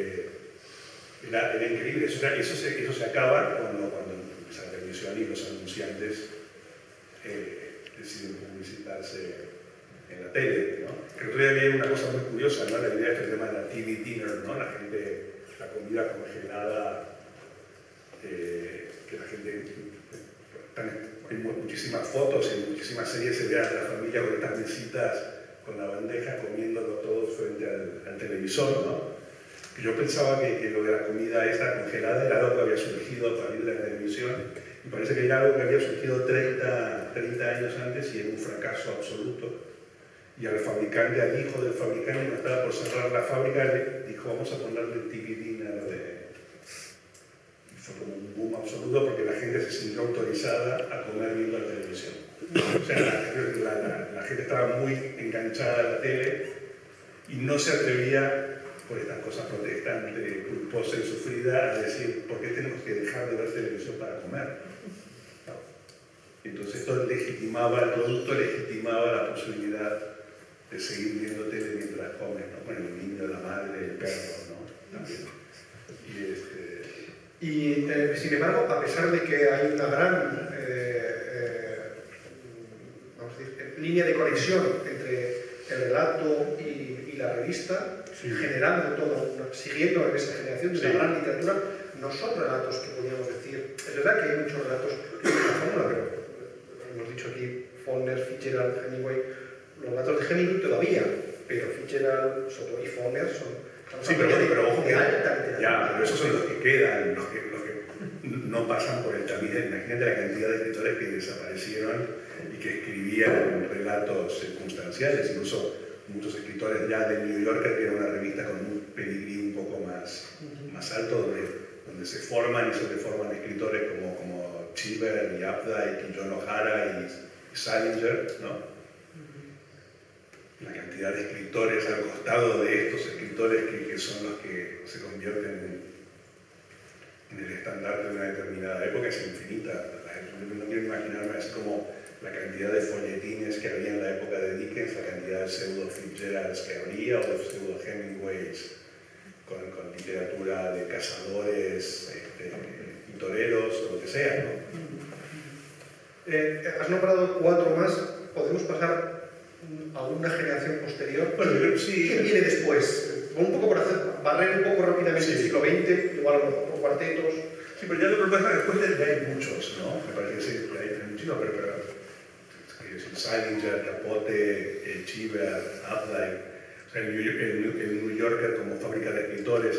era increíble. Eso se acaba cuando la televisión y los anunciantes deciden publicitarse en la tele, ¿no? Que otro día había una cosa muy curiosa, ¿no? La idea de este tema de la TV dinner, ¿no? La comida congelada, que la gente... Hay muchísimas fotos y muchísimas series se ve a la familia con estas mesitas con la bandeja comiéndolo todos frente al televisor, ¿no? Que yo pensaba que lo de la comida esta congelada era algo que había surgido a partir de la televisión y parece que era algo que había surgido 30 años antes y era un fracaso absoluto. Y al fabricante, al hijo del fabricante, que estaba por cerrar la fábrica, le dijo: vamos a ponerle TV dinner y fue como un boom absoluto porque la gente se sintió autorizada a comer viendo la televisión. O sea, la gente estaba muy enganchada a la tele y no se atrevía, por estas cosas protestantes, culposa y sufrida, a decir: ¿por qué tenemos que dejar de ver televisión para comer? ¿No? Entonces esto legitimaba el producto, legitimaba la posibilidad de seguir viendo tele mientras comes, ¿no? Bueno, el niño, la madre, el perro, ¿no? También. Y sin embargo, a pesar de que hay una gran vamos a decir, línea de conexión entre el relato y la revista, sí, generando todo, siguiendo en esa generación de la gran literatura, no son relatos que podríamos decir. Es verdad que hay muchos relatos que tienen una fórmula, pero hemos dicho aquí Faulkner, Fitzgerald, Hemingway. Los relatos de Hemingway todavía, pero Fitzgerald, Soto y Faulkner son... Sí, pero ojo que ya, pero esos son los que quedan, los que no pasan por el tamiz. Imagínate la cantidad de escritores que desaparecieron y que escribían relatos circunstanciales, incluso muchos escritores ya de New Yorker, que era una revista con un pedigrí un poco más alto, donde se forman y se deforman escritores como Cheever y Updike y John O'Hara y Salinger, ¿no? La cantidad de escritores al costado de estos escritores que son los que se convierten en el estandarte de una determinada época es infinita. No quiero imaginarme así como la cantidad de folletines que había en la época de Dickens, la cantidad de pseudo Fitzgeralds que habría, o de pseudo Hemingways con literatura de cazadores y toreros, o lo que sea, ¿no? Has nombrado 4 más, ¿podemos pasar a una generación posterior? Bueno, sí. ¿Qué viene después? Un poco por hacer, barrer un poco rápidamente el siglo XX, igual a lo mejor por cuartetos. Sí, pero ya lo que pasa es que después ya hay muchos, ¿no? Me parece que sí, hay muchísimos, pero Salinger, Capote, Cheever, Updike, o sea, el New Yorker como fábrica de escritores,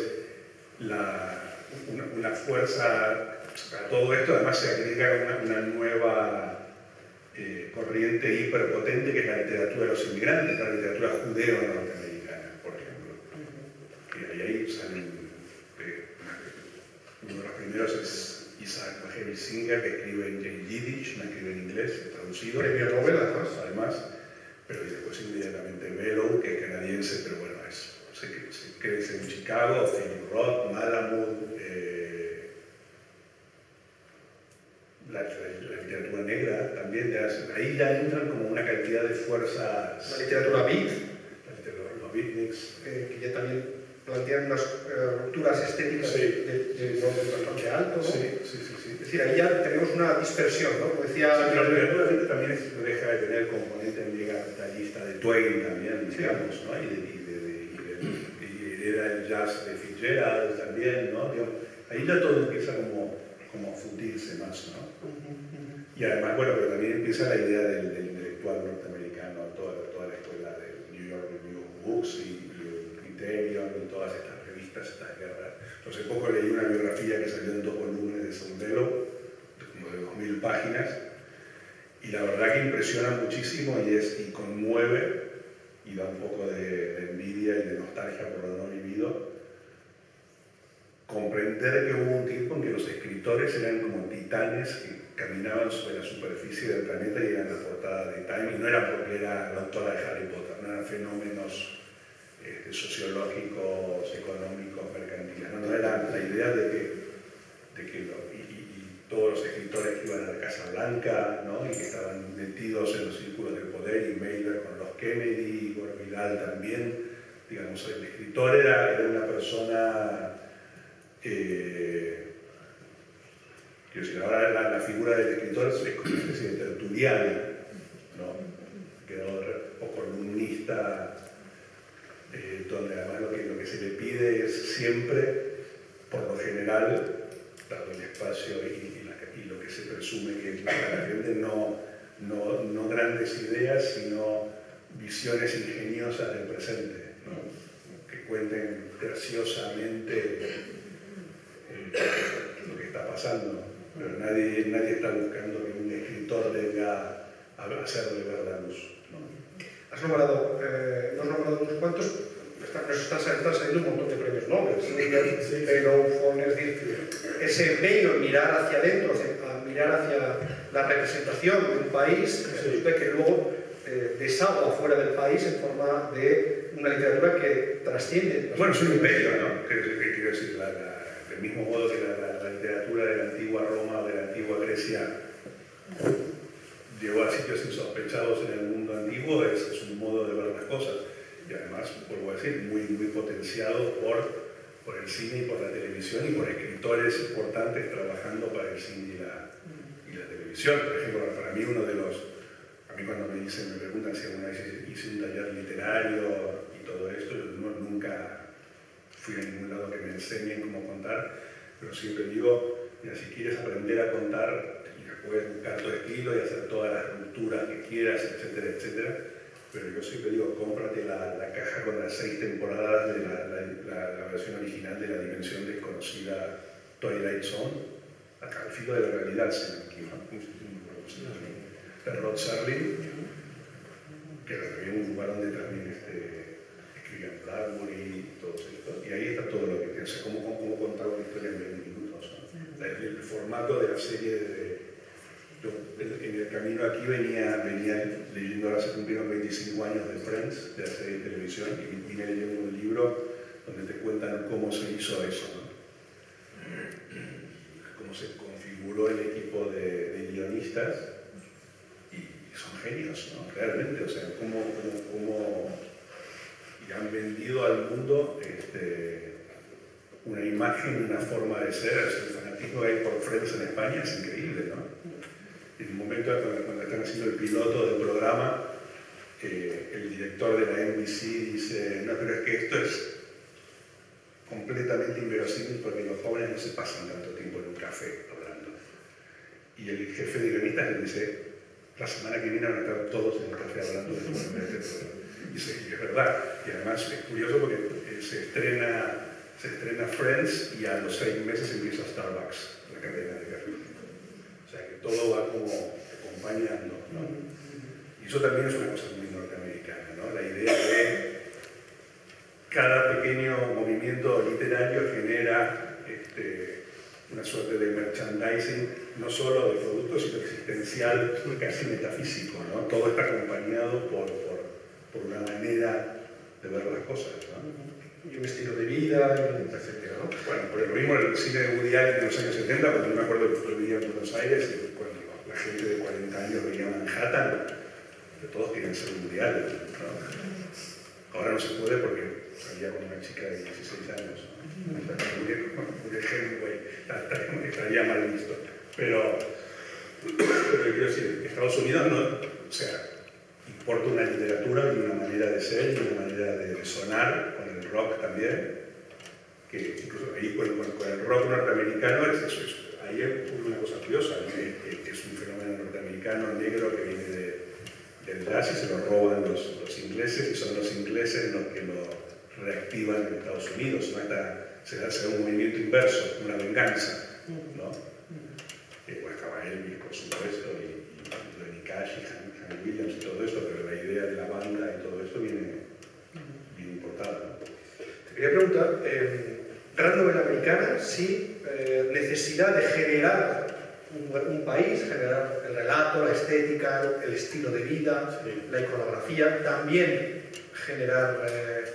una fuerza a todo esto. Además se agrega una nueva corriente hiperpotente que es la literatura de los inmigrantes, la literatura judeo-norteamericana, por ejemplo. Y ahí salen, uno de los primeros es Isaac Bashevis Singer, que escribe en Yiddish, no escribe en inglés, traducido. Premio Nobel, además. Pero después inmediatamente Bellow, que es canadiense, pero bueno, se crece en Chicago, Philip Roth, Malamud, la literatura negra también, ahí ya entran como una cantidad de fuerzas. La literatura beat, Los beatniks. que ya también plantean unas rupturas estéticas de bastante alto, ¿no? Sí. Es decir, ahí ya tenemos una dispersión, ¿no? Como decía... Sí, la literatura también no deja de tener el componente megacapitalista de Twain también, digamos, ¿no? Y era el jazz de Fitzgerald también, ¿no? Ahí ya todo empieza como a fundirse más, ¿no? Y además, bueno, pero también empieza la idea del intelectual norteamericano, toda la escuela del New York Review of Books y el Criterion y todas estas revistas, estas guerras. Entonces, hace poco leí una biografía que salió en 2 volúmenes de Saundelo, como de 2000 páginas, y la verdad que impresiona muchísimo y conmueve y da un poco de envidia y de nostalgia por lo no vivido. Comprender que hubo un tiempo en que los escritores eran como titanes que caminaban sobre la superficie del planeta y eran la portada de Time, y no era porque era la autora de Harry Potter, no eran fenómenos sociológicos, económicos, mercantiles, no era la idea de que todos los escritores que iban a la Casa Blanca, ¿no? Y que estaban metidos en los círculos del poder, y Mailer con los Kennedy, y Vidal también, digamos, el escritor era una persona. Quiero decir, ahora la figura del escritor es como una especie de tertuliano, ¿no? O columnista, donde además lo que se le pide es siempre, por lo general, dado el espacio y lo que se presume que es la gente, no grandes ideas, sino visiones ingeniosas del presente, ¿no? Que cuenten graciosamente lo que está pasando, pero nadie está buscando que un escritor venga a hacerle ver la luz, ¿no? Has nombrado unos cuantos, nos están saliendo un montón de premios Nobel, pero es decir, ese medio, mirar hacia adentro, mirar hacia la representación de un país, que luego desagua fuera del país en forma de una literatura que trasciende. Bueno, es un imperio, ¿no? Quiero decir, del mismo modo que la literatura de la antigua Roma o de la antigua Grecia llegó a sitios insospechados en el mundo antiguo, es un modo de ver las cosas. Y además, vuelvo a decir, muy potenciado por el cine y por la televisión y por escritores importantes trabajando para el cine y la televisión. Por ejemplo, para mí a mí cuando me preguntan si alguna vez hice un taller literario y todo esto, yo nunca fui a ningún lado que me enseñen cómo contar, pero siempre digo, mira, si quieres aprender a contar, puedes buscar tu estilo y hacer todas las rupturas que quieras, etcétera, etcétera. Pero yo siempre digo, cómprate la caja con las 6 temporadas de la versión original de La Dimensión Desconocida, Twilight Zone, acá al filo de la realidad, de Rod Serling, que también un lugar donde también escribían Bradbury y todo esto, y ahí está todo lo que no sé cómo contar una historia en 20 minutos, ¿no? El formato de la serie en el camino aquí venía leyendo, ahora se cumplieron 25 años de Friends, de la serie de televisión, y vine leyendo un libro donde te cuentan cómo se hizo eso, ¿no? Cómo se configuró el equipo de guionistas, y son genios, ¿no? Realmente, o sea, cómo y han vendido al mundo una imagen, una forma de ser. El fanatismo que hay por Friends en España es increíble, ¿no? En un momento cuando están haciendo el piloto del programa, el director de la NBC dice: no, pero es que esto es completamente inverosímil porque los jóvenes no se pasan tanto tiempo en un café hablando. Y el jefe de guionistas le dice: la semana que viene van a estar todos en el café hablando de este programa. Y es verdad, y además es curioso porque se estrena Friends y a los 6 meses empieza Starbucks, la cadena de café. O sea que todo va como acompañando, ¿no? Y eso también es una cosa muy norteamericana, ¿no? La idea de cada pequeño movimiento literario genera una suerte de merchandising, no solo de productos, sino existencial, casi metafísico, ¿no? Todo está acompañado por una manera de ver las cosas, ¿no? Y un estilo de vida, etcétera, ¿no? Bueno, por lo mismo el cine de Woody Allen en los años 70, cuando yo me acuerdo que yo vivía en Buenos Aires, y cuando la gente de 40 años veía Manhattan, que todos quieren ser Woody Allen, ¿no? Ahora no se puede porque salía con una chica de 16 años, ¿no? Woody Hemingway estaría mal visto. Pero quiero decir, Estados Unidos no, o sea, importa una literatura y una manera de ser y una manera de sonar, con el rock también, que incluso ahí con el rock norteamericano ahí ocurre una cosa curiosa, ¿no? Es un fenómeno norteamericano negro que viene del jazz y se lo roban los ingleses, y son los ingleses los que lo reactivan en Estados Unidos, ¿no? Se da un movimiento inverso, una venganza, ¿no? Pues estaba Elvis, por supuesto, y Johnny Cash y Hank Williams y todo esto, pero la idea de la banda y todo esto viene importada, ¿no? Te quería preguntar, gran novela americana, sí, necesidad de generar un país, generar el relato, la estética, el estilo de vida, sí, la iconografía, también generar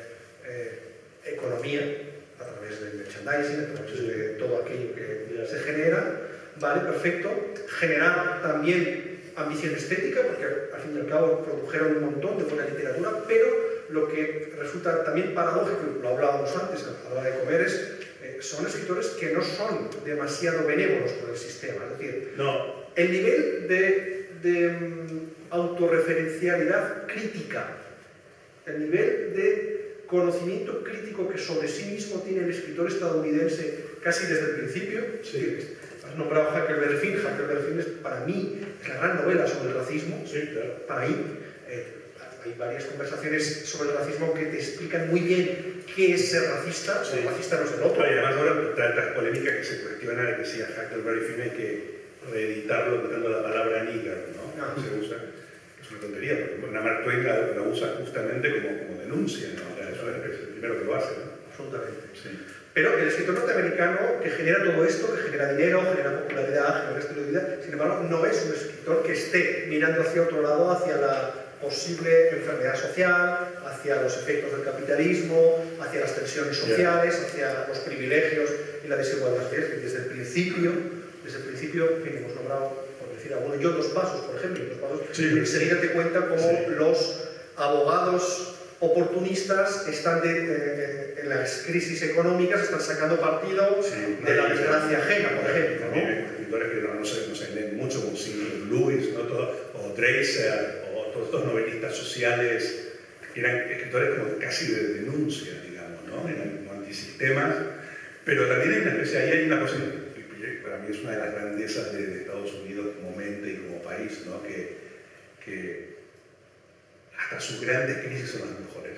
economía a través del merchandising, a través de todo aquello que se genera. Vale, perfecto. Generar también ambición estética, porque al fin y al cabo produjeron un montón de buena literatura, pero lo que resulta también paradójico, lo hablábamos antes a la hora de comer, es son escritores que no son demasiado benévolos con el sistema. Es decir, no. El nivel de autorreferencialidad crítica, el nivel de conocimiento crítico que sobre sí mismo tiene el escritor estadounidense casi desde el principio. Sí. Has nombrado Huckleberry Finn. Huckleberry Finn es, para mí, es la gran novela sobre el racismo. Sí, claro. Para mí, hay varias conversaciones sobre el racismo que te explican muy bien qué es ser racista. Sí. El racista no es el otro. Y además ahora tantas polémicas que se cuestiona de que si a Huckleberry Finn hay que reeditarlo quitando la palabra nigger, ¿no? Ah. Se usa. Es una tontería, porque Mark Twain la usa justamente como denuncia, ¿no? Eso es el primero que lo hace, ¿no? Absolutamente. Sí. Pero el escritor norteamericano que genera todo esto, que genera dinero, genera popularidad, genera estilo de vida, sin embargo, no es un escritor que esté mirando hacia otro lado, hacia la posible enfermedad social, hacia los efectos del capitalismo, hacia las tensiones sociales, hacia los privilegios y la desigualdad. Desde el principio, que hemos nombrado, por decir alguno, Yo 2 pasos, por ejemplo, Dos pasos, sí. Enseguida te cuenta cómo los abogados oportunistas están en las crisis económicas, están sacando partido de la desgracia ajena, por ejemplo, ¿no? Escritores que no se leen mucho, como C.S. Lewis, ¿no? O Dreiser, o todos estos novelistas sociales, que eran escritores como casi de denuncia, digamos, ¿no? Eran como antisistemas, pero también hay una especie, ahí hay una cosa que para mí es una de las grandezas de Estados Unidos como mente y como país, ¿no? Que hasta sus grandes crisis son las mejores,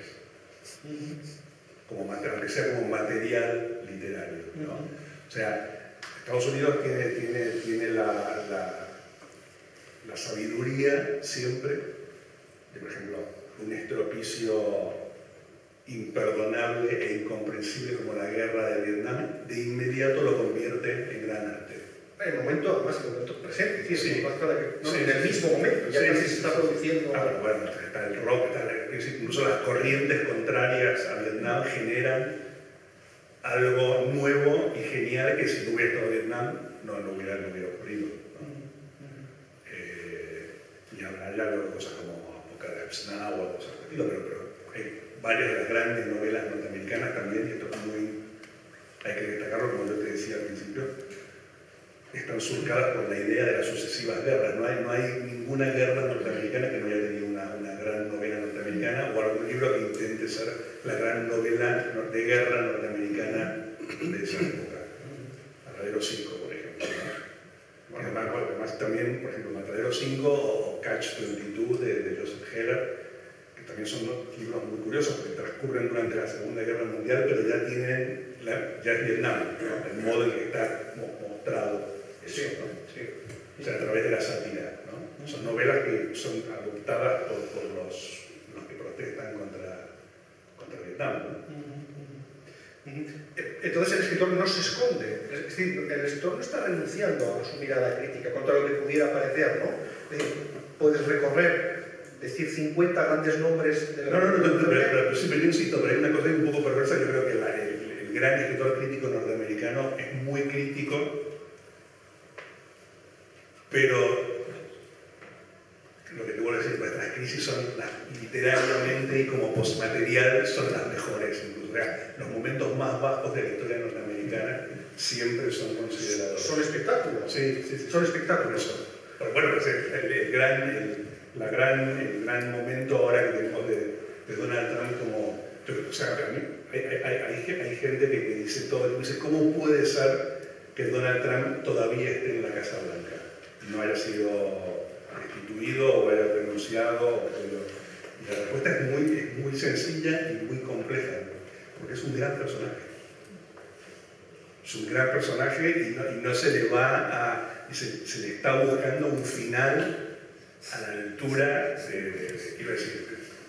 aunque sea como material literario, ¿no? O sea, Estados Unidos tiene la sabiduría siempre de, por ejemplo, un estropicio imperdonable e incomprensible como la guerra de Vietnam, Vietnam, de inmediato lo convierte en gran arte. El momento, además, el momento presente, es decir, Sí. en el mismo momento, ya casi se está produciendo. Pero bueno, está el rock, incluso las corrientes contrarias a Vietnam generan algo nuevo y genial que si no hubiera estado Vietnam no hubiera ocurrido, ¿no? Y habrá ya luego cosas como Apocalypse Now o cosas de estilo, pero hay varias de las grandes novelas norteamericanas también, y esto es hay que destacarlo, como yo te decía al principio, están surcadas por la idea de las sucesivas guerras. No hay ninguna guerra norteamericana que no haya tenido una gran novela norteamericana o algún libro que intente ser la gran novela de guerra norteamericana de esa época. Matadero 5, por ejemplo. Además también, por ejemplo, Matadero 5 o Catch 22 de Joseph Heller, que también son libros muy curiosos porque transcurren durante la Segunda Guerra Mundial, pero ya ya es Vietnam, ¿no? El modo en que está mostrado eso, ¿no? Sí. O sea, a través de la sátira, ¿no? Son novelas que son adoptadas por los que protestan contra Vietnam, ¿no? Entonces el escritor no se esconde, es decir, el escritor no está renunciando a su mirada crítica contra lo que pudiera parecer, ¿no? Es decir, puedes recorrer, decir 50 grandes nombres de la pero sí, pero yo insisto, pero hay una cosa un poco perversa. Yo creo que el gran escritor crítico norteamericano es muy crítico, pero lo que te vuelvo a decir, nuestras crisis son literariamente y como postmaterial son las mejores, incluso. O sea, los momentos más bajos de la historia norteamericana siempre son considerados. Son espectáculos. Sí. Son espectáculos. Pero bueno, pues el gran momento ahora que tenemos de Donald Trump como... O sea, a mí, hay gente que dice ¿cómo puede ser que Donald Trump todavía esté en la Casa Blanca? No haya sido destituido o haya renunciado. Y la respuesta es muy sencilla y muy compleja, porque es un gran personaje. Es un gran personaje y no se le va a... Se le está buscando un final a la altura quiero decir,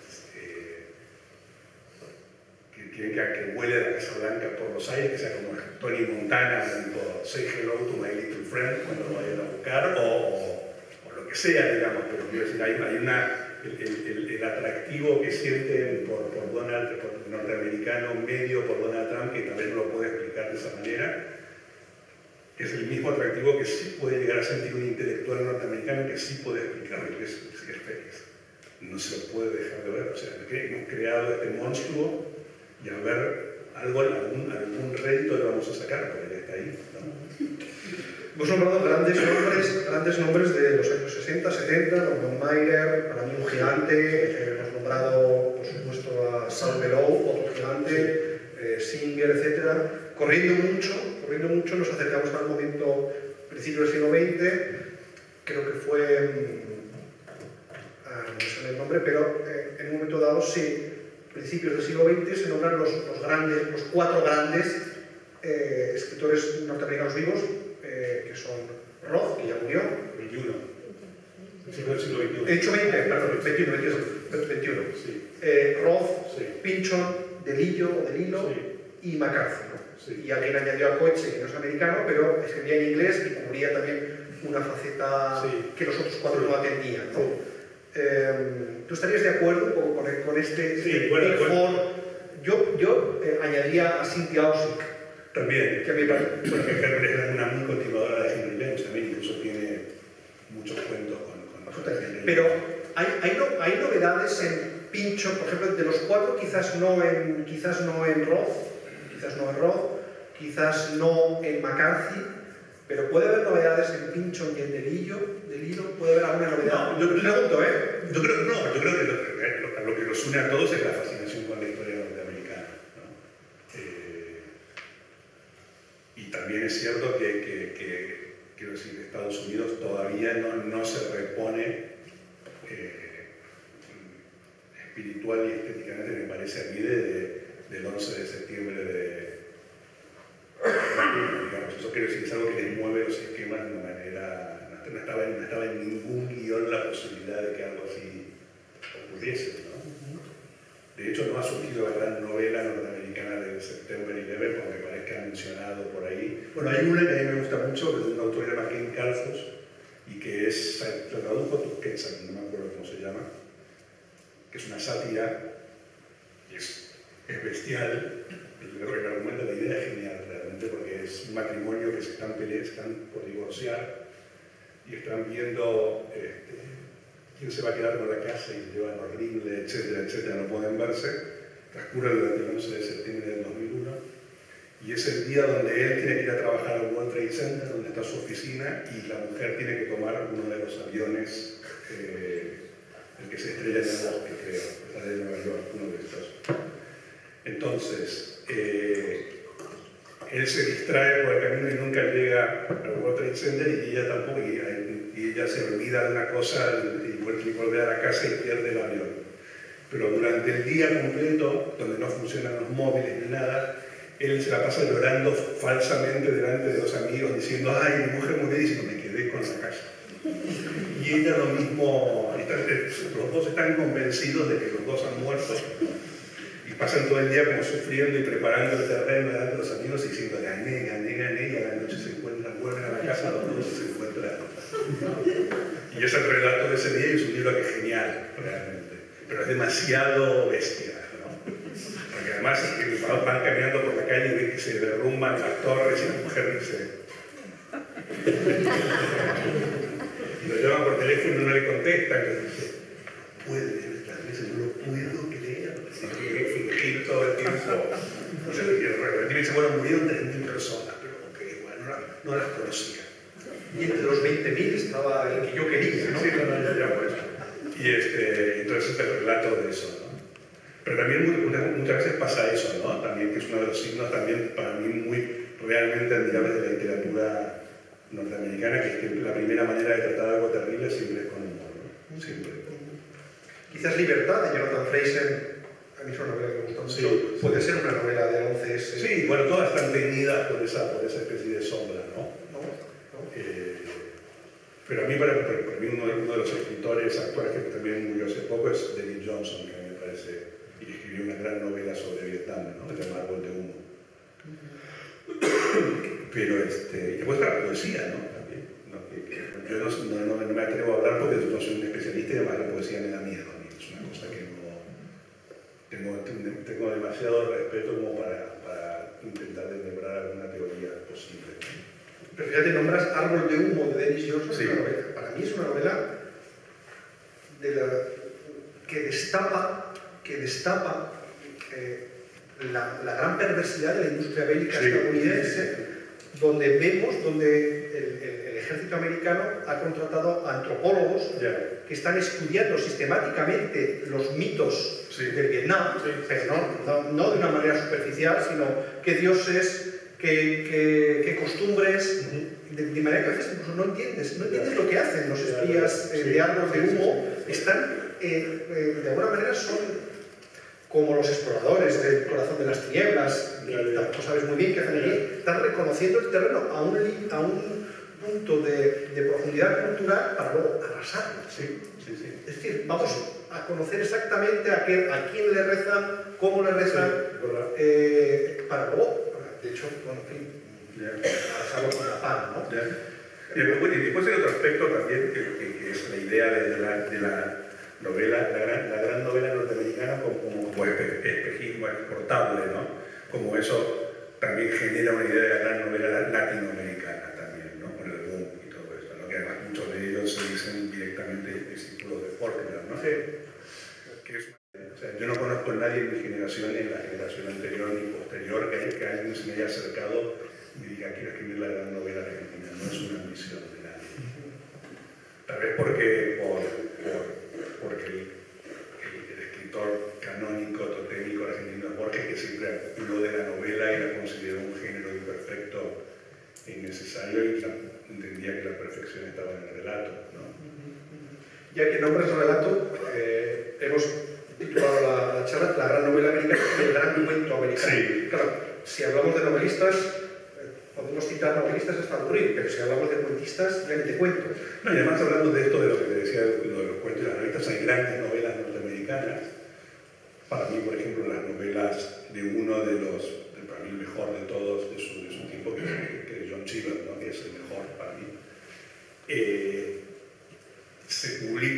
que vuele de la Casa Blanca por los aires, que sea como Tony Montana, tipo Say Hello to My Little Friend cuando lo vayan a buscar, o lo que sea, digamos, pero quiero decir, hay el atractivo que sienten por el norteamericano medio, por Donald Trump, que tal vez no lo puede explicar de esa manera, es el mismo atractivo que sí puede llegar a sentir un intelectual norteamericano que sí puede explicarlo, que es Félix. No se lo puede dejar de ver. O sea, hemos creado este monstruo y a ver algún rédito le vamos a sacar, porque ya está ahí, ¿no? Hemos nombrado grandes nombres de los años 60, 70, Norman Mailer, para mí un gigante, hemos nombrado, por supuesto, a Saul Bellow, otro gigante, Singer, etc. Corriendo mucho, nos acercamos al momento, principio del siglo XX, creo que fue, no me sale el nombre, pero en un momento dado, sí, principios del siglo XX, se nombran los cuatro grandes escritores norteamericanos vivos, que son Roth, que ya murió. 21. Siglo XXI. He dicho 20, perdón, 21. Sí. Roth, Sí. Pynchon, Delillo, Sí. y McCarthy. Sí. Y alguien añadió a Coetzee, que no es americano, pero escribía en inglés y cubría también una faceta que los otros cuatro no atendían, ¿no? Sí. ¿Tú estarías de acuerdo un poco con este Sí, bueno. Yo añadiría a Cynthia Ozick. También. Que a mí me parece... Bueno, que Carmen es una muy continuadora de Henry James, también incluso tiene muchos cuentos con Pero hay novedades en Pynchon, por ejemplo, de los cuatro, quizás no en Roth, quizás no en McCarthy, pero puede haber novedades en Pynchon y en Delillo, puede haber alguna novedad. No, yo pregunto, Yo creo que lo que nos une a todos es la fascinación con la historia norteamericana, ¿no? Y también es cierto que quiero decir, Estados Unidos todavía no se repone espiritual y estéticamente, me parece a mí, del 11 de septiembre digamos, eso quiero decir, es algo que les mueve los esquemas de una manera, no estaba en ningún guión la posibilidad de que algo así ocurriese, ¿no? De hecho, no ha surgido la gran novela norteamericana de de September 11, aunque parezca mencionado por ahí. Bueno, hay una que a mí me gusta mucho, que es de un autor que se llama Ken Calfus, y que es, lo tradujo Tusquetza, no me acuerdo cómo se llama, que es una sátira, y es bestial. El argumento de la idea es genial realmente, porque es un matrimonio que se están peleando, están por divorciar, y están viendo quién se va a quedar con la casa y se llevan horrible, etcétera, etcétera, no pueden verse. Transcurre durante el 11 de septiembre del 2001 y es el día donde él tiene que ir a trabajar al World Trade Center, donde está su oficina, y la mujer tiene que tomar uno de los aviones, el que se estrella en el bosque, creo, está de Nueva York, uno de estos. Entonces, él se distrae por el camino y nunca llega al World Trade Center, y ella tampoco, y ella se olvida de una cosa y vuelve a la casa y pierde el avión. Pero durante el día completo, donde no funcionan los móviles ni nada, él se la pasa llorando falsamente delante de los amigos, diciendo, ay, mi mujer murió, y diciendo, me quedé con la casa. Y ella lo mismo, los dos están convencidos de que los dos han muerto, y pasan todo el día como sufriendo y preparando el terreno delante de los amigos, y diciendo, gané, gané, gané, y a la noche se encuentran, vuelven a la casa, los dos se encuentran. Y es el relato de ese día, y es un libro que es genial, realmente. Pero es demasiado bestia, ¿no? Porque además van caminando por la calle y ven que se derrumban las torres y la mujer dice... Y lo llaman por teléfono y no le contestan, y dice, puede leer estas veces, no lo puedo creer, tiene que fingir todo el tiempo. No sé, y repente dice, bueno, murieron 3.000 personas, pero ok, bueno, no las conocía. Y entre los 20.000 estaba el que yo quería, ¿no? Sí, ya pues. Y entonces es el relato de eso, ¿no? Pero también muchas veces pasa eso, ¿no? También, que es uno de los signos también para mí muy realmente admirables de la literatura norteamericana, que es que la primera manera de tratar algo terrible siempre es con humor, ¿no? Siempre. Quizás Libertad, de Jonathan Fraser, a mí es una novela que me gusta mucho, sí, puede ser una novela de 11S. Sí, bueno, todas están teñidas por esa especie de sombra, ¿no? Pero a mí, para mí uno de los escritores actuales que también murió hace poco es David Johnson, que a mí me parece, y que escribió una gran novela sobre Vietnam, ¿no? Que se llama Árbol de Humo. Pero y después está la poesía, ¿no? También, ¿no? Yo no me atrevo a hablar porque no soy un especialista, y además la poesía me da miedo a mí. Es una cosa que no... Tengo demasiado respeto como para intentar desmembrar alguna teoría posible, ¿no? Pero fíjate, nombras Árbol de Humo de Dennis Johnson, sí. Una novela. Para mí es una novela que destapa la gran perversidad de la industria bélica estadounidense, donde vemos el ejército americano ha contratado a antropólogos que están estudiando sistemáticamente los mitos del Vietnam, pero no de una manera superficial, sino qué dioses, qué costumbres, de manera que a veces incluso no entiendes lo que hacen los espías de Árbol de Humo. Están, de alguna manera son como los exploradores del corazón de las tinieblas, tampoco sabes muy bien qué hacen allí, están reconociendo el terreno a un punto de profundidad cultural para luego arrasarlo. Es decir, vamos a conocer exactamente a quién le rezan, cómo le rezan, para luego, de hecho, bueno, en fin, arrasarlo con la pan, ¿no? Y después hay otro aspecto también que es la idea de la novela, la gran novela norteamericana como espejismo exportable, ¿no? Como eso también genera una idea de la gran novela latinoamericana también, ¿no? Con el boom y todo esto, ¿no? Que además muchos de ellos se dicen directamente discípulos de Faulkner, ¿no? O sea, yo no conozco a nadie en mi generación, en la generación anterior ni posterior, que alguien se me haya acercado y me diga quiero escribir la gran novela argentina. No es una ambición de nadie. Tal vez porque el escritor canónico, totémico argentino es Borges, que siempre habló de la novela y la consideró un género imperfecto e innecesario, y entendía que la perfección estaba en el relato, ¿no? Ya que nombras el relato, hemos titulado la charla La gran novela americana y el gran cuento americano. Sí. Claro, si hablamos de novelistas, podemos citar novelistas hasta aburrir, pero si hablamos de cuentistas, ya ni te cuento. No, y además hablando de esto, de lo que te decía, lo de los cuentos y las novelas, hay grandes novelas norteamericanas. Para mí, por ejemplo, las novelas de uno de los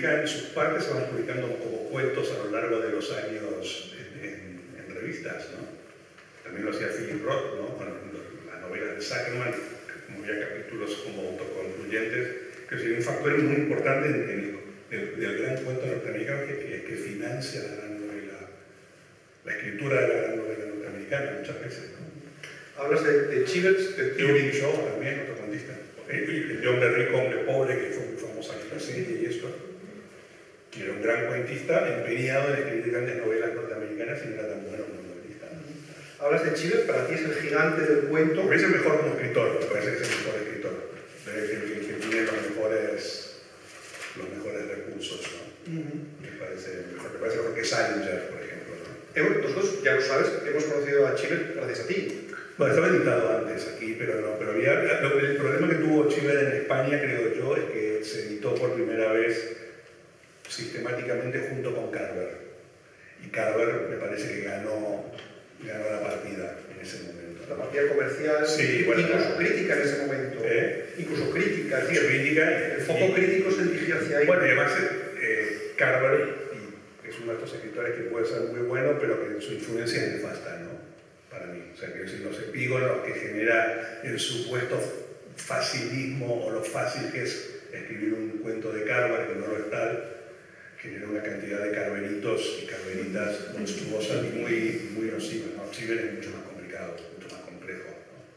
publican, sus partes se van publicando como cuentos a lo largo de los años en revistas, ¿no? También lo hacía Philip Roth, ¿no? Bueno, las novelas de Zuckerman, como había capítulos como autoconcluyentes, que sería un factor muy importante del gran cuento norteamericano que financia la gran novela, la escritura de la gran novela norteamericana muchas veces, ¿no? Hablas de Chivers, de Theory Shaw también, otro cuentista. El de hombre rico, hombre pobre, que fue muy famosa en la serie y esto. Y era un gran cuentista empeñado en escribir grandes novelas norteamericanas y no era tan bueno como novelista. Hablas de Chivers, para ti es el gigante del cuento. Me parece mejor como escritor, me parece que es el mejor escritor. Que tiene los mejores recursos, ¿no? Me parece mejor que Salinger, por ejemplo, ¿no? Nosotros, ya lo sabes, hemos conocido a Chivers gracias a ti. Bueno, estaba editado antes aquí, pero el problema que tuvo Chiver en España, creo yo, es que se editó por primera vez sistemáticamente junto con Carver. Y Carver me parece que ganó la partida en ese momento. La partida comercial, sí, bueno, incluso crítica en ese momento. Incluso crítica, es decir, crítica. El foco crítico se dirigió hacia ahí. Bueno, y además Carver es uno de estos escritores que puede ser muy bueno, pero que su influencia es nefasta, ¿no? Para mí. O sea, que si los epígonos que genera el supuesto facilismo o lo fácil que es escribir un cuento de Carver, que no lo es tal, genera una cantidad de carveritos y carveritas monstruosas y muy nocivas, ¿no? Chiver es mucho más complicado, mucho más complejo,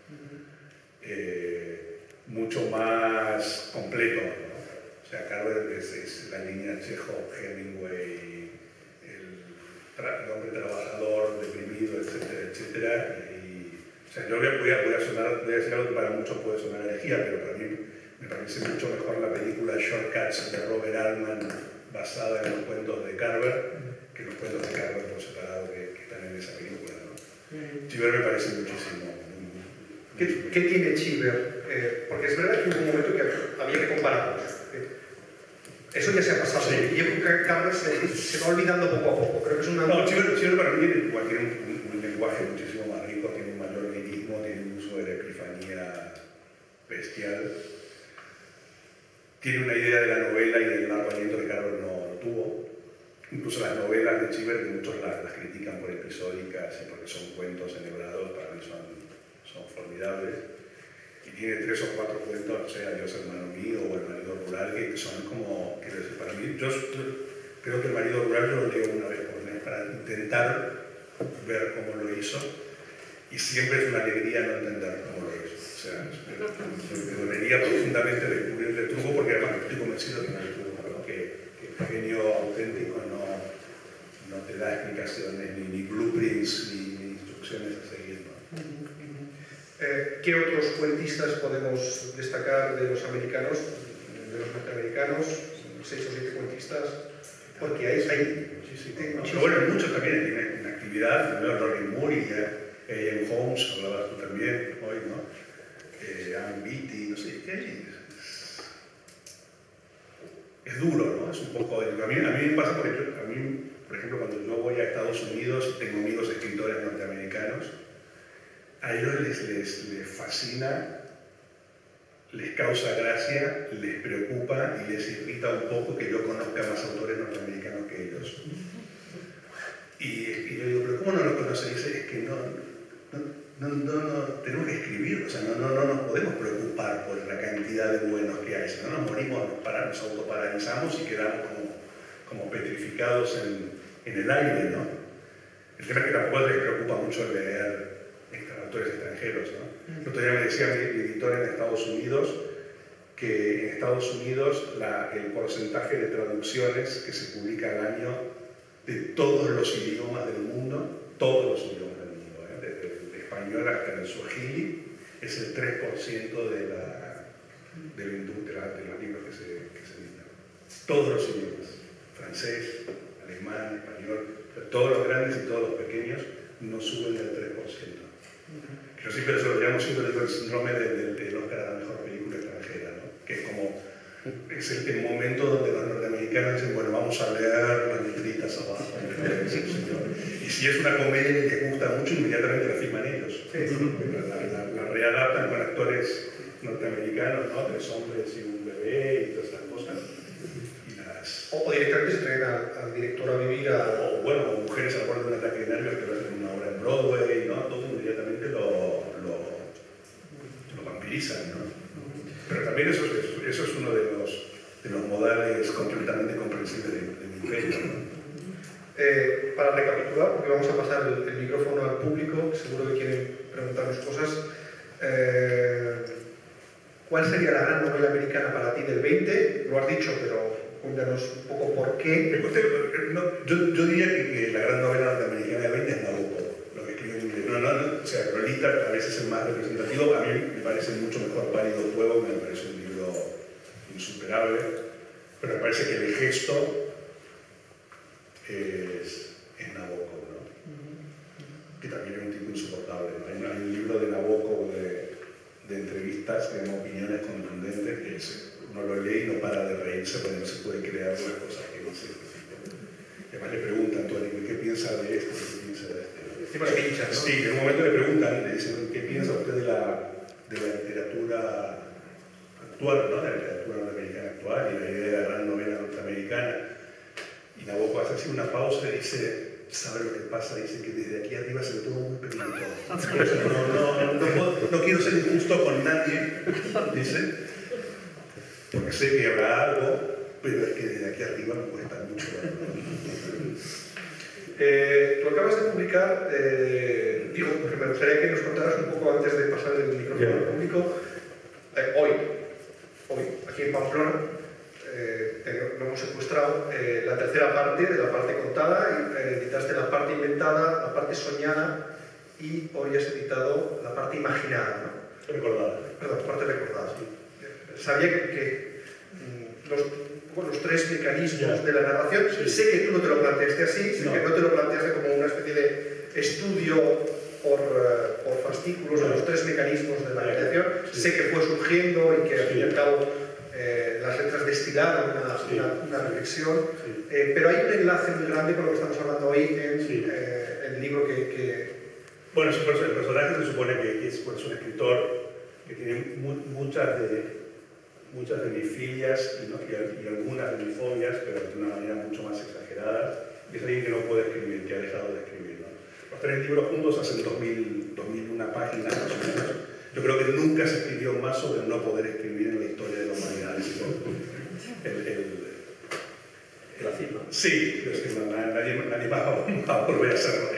¿no? Mucho más completo, ¿no? O sea, Carver es la línea Chekhov, Hemingway, el hombre trabajador, deprimido, etcétera, etcétera. O sea, yo voy a decir algo que para muchos puede sonar herejía, pero para mí me parece mucho mejor la película Shortcuts de Robert Altman, basada en los cuentos de Carver, que los cuentos de Carver por separado que están en esa película, ¿no? Chiver me parece muchísimo. ¿Qué tiene Chiver? Porque es verdad que hubo un momento que había que compararlos. Eso ya se ha pasado. Sí. Y yo creo que Carver se va olvidando poco a poco. Creo que es una... No, Chiver para mí tiene un lenguaje muchísimo más rico, tiene un mayor lirismo, tiene un uso de la epifanía bestial. Tiene una idea de la novela y del largo aliento que Carver no tuvo. Incluso las novelas de Chiver, que muchos las critican por episódicas y porque son cuentos enhebrados, para mí son formidables. Y tiene 3 o 4 cuentos, no sé, Adiós hermano mío o El marido rural, que son como, quiero decir, para mí, yo creo que El marido rural yo lo leo una vez por mes para intentar ver cómo lo hizo, y siempre es una alegría no entender cómo lo hizo. O sea, me dolería profundamente descubrir el truco, porque además estoy convencido que no hay truco, ¿no? Que el genio auténtico no te da explicaciones, ni blueprints, ni instrucciones a seguir, ¿no? ¿Qué otros cuentistas podemos destacar de los americanos, de los norteamericanos? 6 o 7 cuentistas, porque hay muchísimo. Bueno, muchos también tienen una actividad, ¿no? Rory Moore y A.M. Holmes, hablabas tú también hoy, ¿no? Ann Beatty, no sé qué. Es duro, ¿no? Es un poco... A mí me pasa porque por ejemplo, cuando yo voy a Estados Unidos y tengo amigos escritores norteamericanos, a ellos les fascina, les causa gracia, les preocupa y les irrita un poco que yo conozca más autores norteamericanos que ellos. Y yo digo, ¿pero cómo no lo conocen? Y dice, es que no, tenemos que escribir, o sea, no nos podemos preocupar por la cantidad de buenos que hay, si no nos morimos, nos autoparalizamos y quedamos como petrificados en el aire, ¿no? El tema es que tampoco les preocupa mucho leer autores extranjeros, ¿no? El otro día me decía mi editor en Estados Unidos que en Estados Unidos el porcentaje de traducciones que se publica al año de todos los idiomas del mundo, desde el español hasta el suajili, es el 3% de los libros que se editan. Todos los idiomas, francés, alemán, español, todos los grandes y todos los pequeños no suben del 3%. Yo siempre lo llamo el síndrome del Oscar a la mejor película extranjera, ¿no? Que es el momento donde los norteamericanos dicen, bueno, vamos a leer las letritas abajo, ¿no? Y si es una comedia y les gusta mucho, inmediatamente la firman ellos. La readaptan con actores norteamericanos, ¿no? 3 hombres y un bebé y todas esas cosas. O al director a vivir a... O bueno, mujeres al borde de un ataque de nervios que hacen una obra en Broadway, ¿no? Todo inmediatamente lo vampirizan, ¿no? Pero también eso es uno de los modales completamente comprensibles de mi imperio, ¿no? Para recapitular, porque vamos a pasar el micrófono al público, seguro que quieren preguntarnos cosas. ¿Cuál sería la gran novela americana para ti del 20? Lo has dicho, pero cuéntanos un poco por qué. Yo diría que la gran novela norteamericana del 20 es Nabucco, lo que escribe en inglés. O sea, Lolita a veces es el más representativo. A mí me parece mucho mejor Pálido Fuego, me parece un libro insuperable, pero me parece que el gesto es Nabokov, ¿no? Que también es un tipo insoportable, ¿no? Hay un libro de Nabokov de entrevistas, de opiniones contundentes, que uno lo lee y no para de reírse porque no se puede creer las cosas que dice. Y además le preguntan, Tony, ¿qué piensa de esto? ¿Qué piensa de esto? Encima le pinchan, ¿no? Sí, en un momento le preguntan, le dicen, ¿qué piensa usted de la literatura actual, ¿no? De la literatura norteamericana actual y la idea de la gran novela norteamericana? Y Nabokov hace así una pausa y dice, ¿sabe lo que pasa? Dice que desde aquí arriba se ve todo muy pequeñito. No quiero ser injusto con nadie, dice, porque sé que habrá algo, pero es que desde aquí arriba me cuesta mucho. Tú acabas de publicar, digo, porque me gustaría que nos contaras un poco antes de pasar el micrófono al público, hoy, aquí en Pamplona, lo hemos secuestrado, la tercera parte de la parte contada, editaste la parte inventada, la parte soñada y hoy has editado la parte imaginada, ¿no? Recordada. Perdón, parte recordada. Sí. Sabía que los tres mecanismos de la narración, sí. Sé que tú no te lo planteaste así, sé que no te lo planteaste como una especie de estudio por fascículos de los tres mecanismos de la creación, sé que fue surgiendo y que al fin y al cabo las letras destilaron una reflexión, pero hay un enlace muy grande con lo que estamos hablando hoy en el libro que... Bueno, el personaje se supone que es un escritor que tiene muchas de mis filias y algunas de mis fobias, pero de una manera mucho más exagerada, y es alguien que no puede escribir, que ha dejado de escribir, ¿no? Los tres libros juntos hacen 2001 páginas más o menos. Yo creo que nunca se escribió más sobre no poder escribir en la historia de la humanidad. La cima. Sí, nadie más va a volver a hacerlo,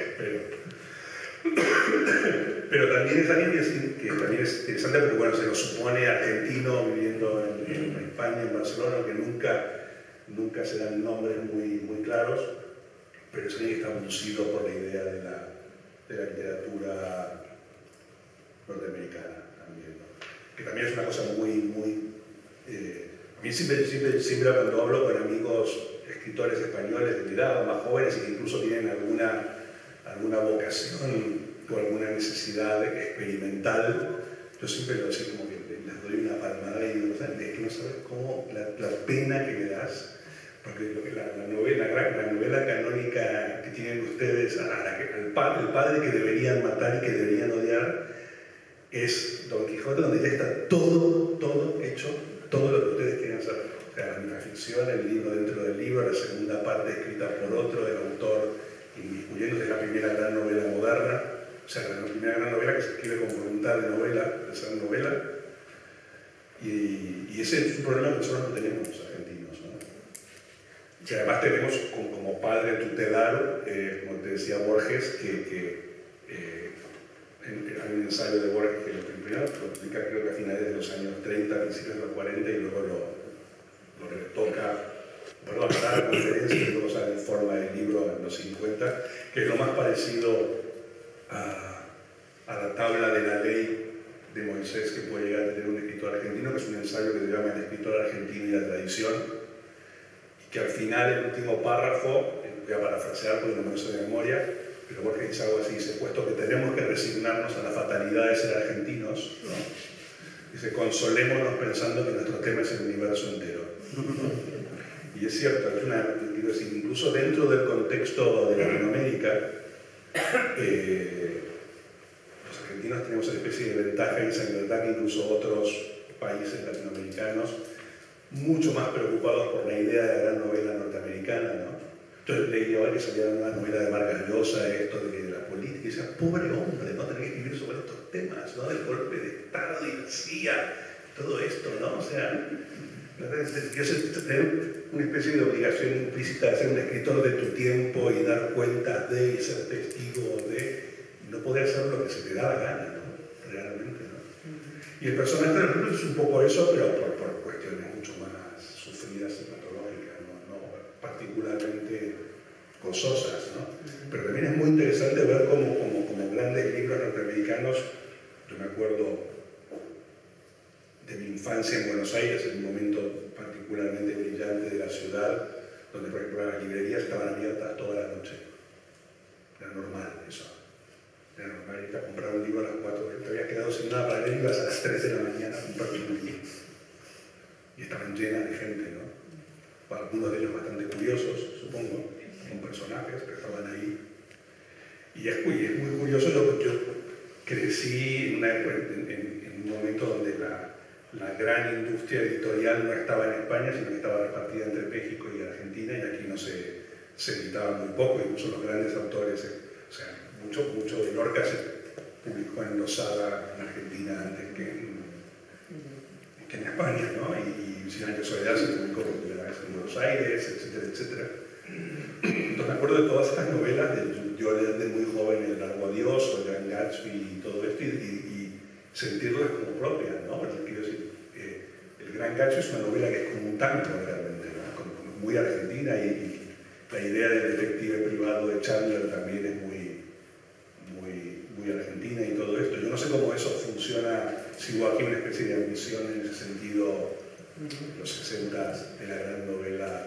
pero también es alguien que también es interesante porque bueno, se lo supone argentino viviendo en España, en Barcelona, que nunca se dan nombres muy claros, pero es alguien que está abducido por la idea de la literatura norteamericana también, ¿no? Que también es una cosa muy a mí siempre cuando hablo con amigos escritores españoles de mi edad, más jóvenes y que incluso tienen alguna vocación o alguna necesidad experimental, yo siempre lo decía como que les doy una palmada y digo, es que no sabes cómo la pena que me das, porque la novela canónica que tienen ustedes, el padre que deberían matar y que deberían odiar, es Don Quijote, donde ya está todo hecho, todo lo que ustedes quieren hacer. O sea, la metaficción, el libro dentro del libro, la segunda parte escrita por otro, el autor inmiscuyéndose, es la primera gran novela moderna, o sea, la primera gran novela que se escribe con voluntad de novela, de ser novela, y ese es un problema que nosotros no tenemos los argentinos, ¿no? Que además tenemos como padre tutelar, como te decía Borges, hay un ensayo de Borges que lo publica creo que a finales de los años 30, principios de los 40 y luego lo retoca, para la conferencia y luego sale en forma del libro en los 50, que es lo más parecido a la tabla de la ley de Moisés que puede llegar a tener un escritor argentino, que es un ensayo que se llama El escritor argentino y la tradición, y que al final, el último párrafo, voy a parafrasear porque no me lo sé de memoria, pero Borges dice algo así, dice, puesto que tenemos que resignarnos a la fatalidad de ser argentinos, ¿no? Dice, consolémonos pensando que nuestro tema es el universo entero. Y es cierto, quiero decir, incluso dentro del contexto de Latinoamérica, los argentinos tenemos una especie de ventaja y esa libertad que incluso otros países latinoamericanos, mucho más preocupados por la idea de la gran novela norteamericana, ¿no? Entonces leí ahora que salía una novela de Vargas Llosa, esto de la política, y decía, pobre hombre, ¿no? Tener que escribir sobre estos temas, ¿no? Del golpe de Estado y la CIA, todo esto, ¿no? O sea, yo sé tener una especie de obligación implícita de ser un escritor de tu tiempo y dar cuentas de, y ser testigo de, no poder hacer lo que se te da la gana, ¿no? Realmente, ¿no? Y el personaje de los libros es un poco eso, pero por cuestiones mucho más sufridas y patológicas, no particularmente gozosas, ¿no? Pero también es muy interesante ver como grandes libros norteamericanos. Yo me acuerdo de mi infancia en Buenos Aires, en un momento particularmente brillante de la ciudad, donde por ejemplo las librerías estaban abiertas toda la noche. Era normal eso. Era normal ir a comprar un libro a las 4, te habías quedado sin nada para leer y ibas a las 3 de la mañana a comprar un libro. Y estaban llenas de gente, ¿no? Algunos de ellos bastante curiosos, supongo, con personajes que estaban ahí. Y es muy curioso, yo crecí en un momento donde la gran industria editorial no estaba en España, sino que estaba repartida entre México y Argentina, y aquí no se editaba muy poco, incluso los grandes autores, o sea, mucho de Lorca se publicó en Losada, en Argentina, antes que en España, ¿no? Y Cien años de soledad se publicó por primera vez en Buenos Aires, etcétera, etcétera. Entonces me acuerdo de todas estas novelas, yo leí de muy joven El largo adiós, o El gran Gatsby y todo esto, y sentirlas como propias, ¿no? Porque quiero decir, El gran Gatsby es una novela que es como un tango realmente, ¿no? Como muy argentina, y la idea del detective privado de Chandler también es muy argentina y todo esto. Yo no sé cómo eso funciona, si hubo aquí una especie de ambición en ese sentido, los 60 de la gran novela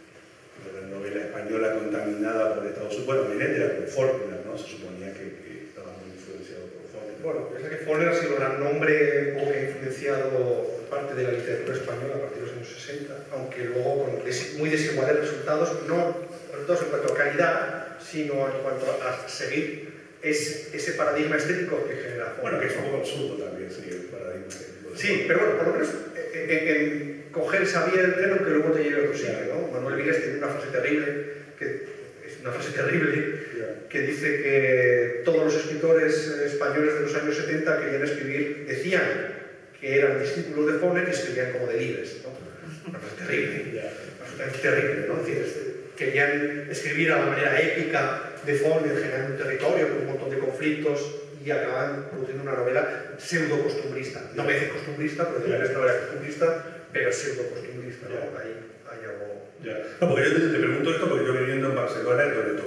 española contaminada por Estados Unidos. Bueno, Benet era por Faulkner, ¿no? Se suponía que estaba muy influenciado por Faulkner. Bueno, piensa que Faulkner ha sido un gran nombre que ha influenciado parte de la literatura española a partir de los años 60, aunque luego con muy desiguales resultados, no resultados en cuanto a calidad, sino en cuanto a seguir ese paradigma estético que genera Faulkner. Bueno, que es un poco absurdo también, sí, el paradigma estético. Sí, pero bueno, por lo menos en coger esa vía del tren que luego te lleve a otro sitio, ¿no? Manuel Vigues tiene una frase terrible, que dice que todos los escritores españoles de los años 70 querían escribir, decían que eran discípulos de Faulkner y escribían como Delibes, ¿no? Una frase terrible, absolutamente terrible, ¿no? Es decir, querían escribir a la manera épica de Faulkner, generando un territorio con un montón de conflictos, y acaban produciendo una novela pseudo-costumbrista. No me dice costumbrista, porque Delibes no era costumbrista, pero pseudo-costumbrista, ¿no? Hay algo... Ya. No, porque yo te pregunto esto porque yo viviendo en Barcelona, donde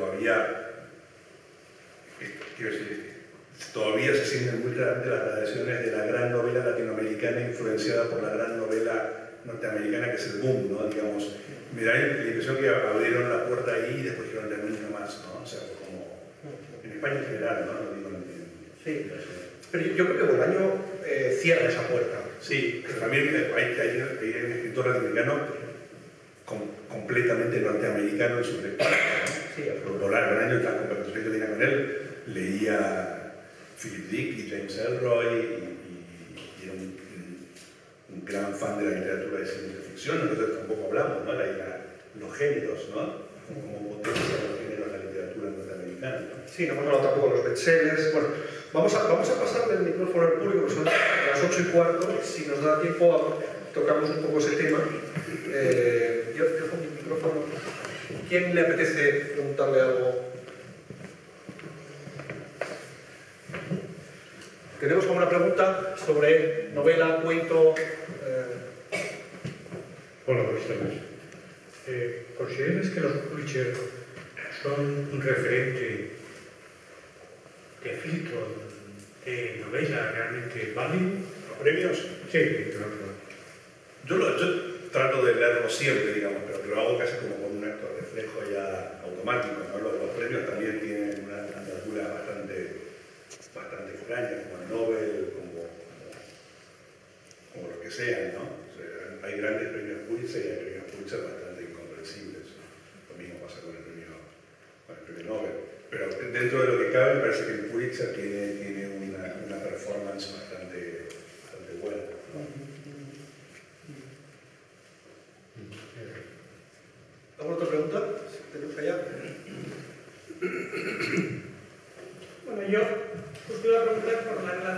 todavía se sienten muy claramente las tradiciones de la gran novela latinoamericana influenciada por la gran novela norteamericana, que es el boom, ¿no? Digamos, me da la impresión que abrieron la puerta ahí y después dijeron, ya no más, ¿no? O sea, como en España en general, ¿no? No digo sí, pero yo creo que Bolaño cierra esa puerta. Sí, pero también hay un escritor latinoamericano completamente norteamericano en su lectura, ¿no? Sí, Bolaño, la conversación que tenía con él, leía Philip Dick y James Ellroy y era un gran fan de la literatura de ciencia ficción. Nosotros tampoco hablamos, ¿no? Los géneros, ¿no? Como potencia los géneros de la literatura norteamericana, ¿no? Sí, no hemos hablado tampoco de los bestsellers. Bueno, vamos a pasarle el micrófono al público, que son las 8:15. Si nos da tiempo, tocamos un poco ese tema. Yo dejo mi micrófono. ¿Quién le apetece preguntarle algo? ¿Tenemos alguna pregunta sobre novela, cuento? Hola, buenas tardes. ¿Consideras que los Pulitzer son un referente de filtro de novela realmente válido? ¿Los premios? Sí, claro. Yo trato de leerlo siempre, digamos, pero lo hago casi como con un acto de reflejo ya automático, ¿no? Los premios también tienen una andadura bastante extraña, como el Nobel, como lo que sea, ¿no? O sea, hay grandes premios Pulitzer y hay premios Pulitzer bastante incomprensibles. Lo mismo pasa con el premio Nobel. Pero dentro de lo que cabe, me parece que el Pulitzer tiene una performance bastante buena, ¿no? ¿Alguna otra pregunta? ¿Tenemos allá?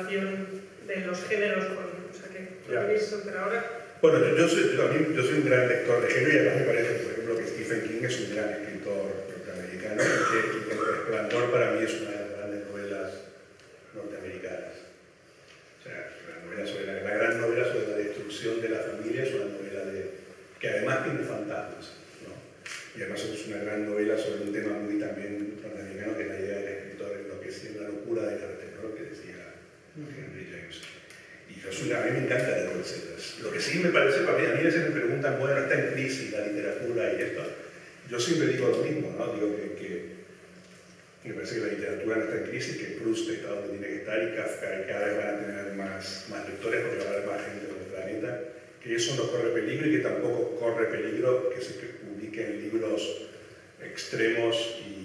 relación de los géneros con... O sea, que Ya. queréis soltar ahora. Bueno, yo soy un gran lector de género y además me parece, por ejemplo, que Stephen King es un gran escritor norteamericano y que El Resplandor para mí es una de las grandes novelas norteamericanas. O sea, la gran novela sobre la destrucción de la familia es una novela que además tiene fantasmas, ¿no? Y además es una gran novela sobre un tema muy también norteamericano, que es la idea del escritor enloqueciendo la locura del arte, ¿no? Que decía Henry James. Y a mí me encanta leer recetas. Lo que sí me parece, a mí a veces me preguntan, bueno, está en crisis la literatura y esto. Yo siempre digo lo mismo, ¿no? Digo que me parece que la literatura no está en crisis, que Proust está donde tiene que estar y Kafka, y cada vez van a tener más lectores porque va a haber más gente en el planeta, que eso no corre peligro y que tampoco corre peligro que se publiquen libros extremos y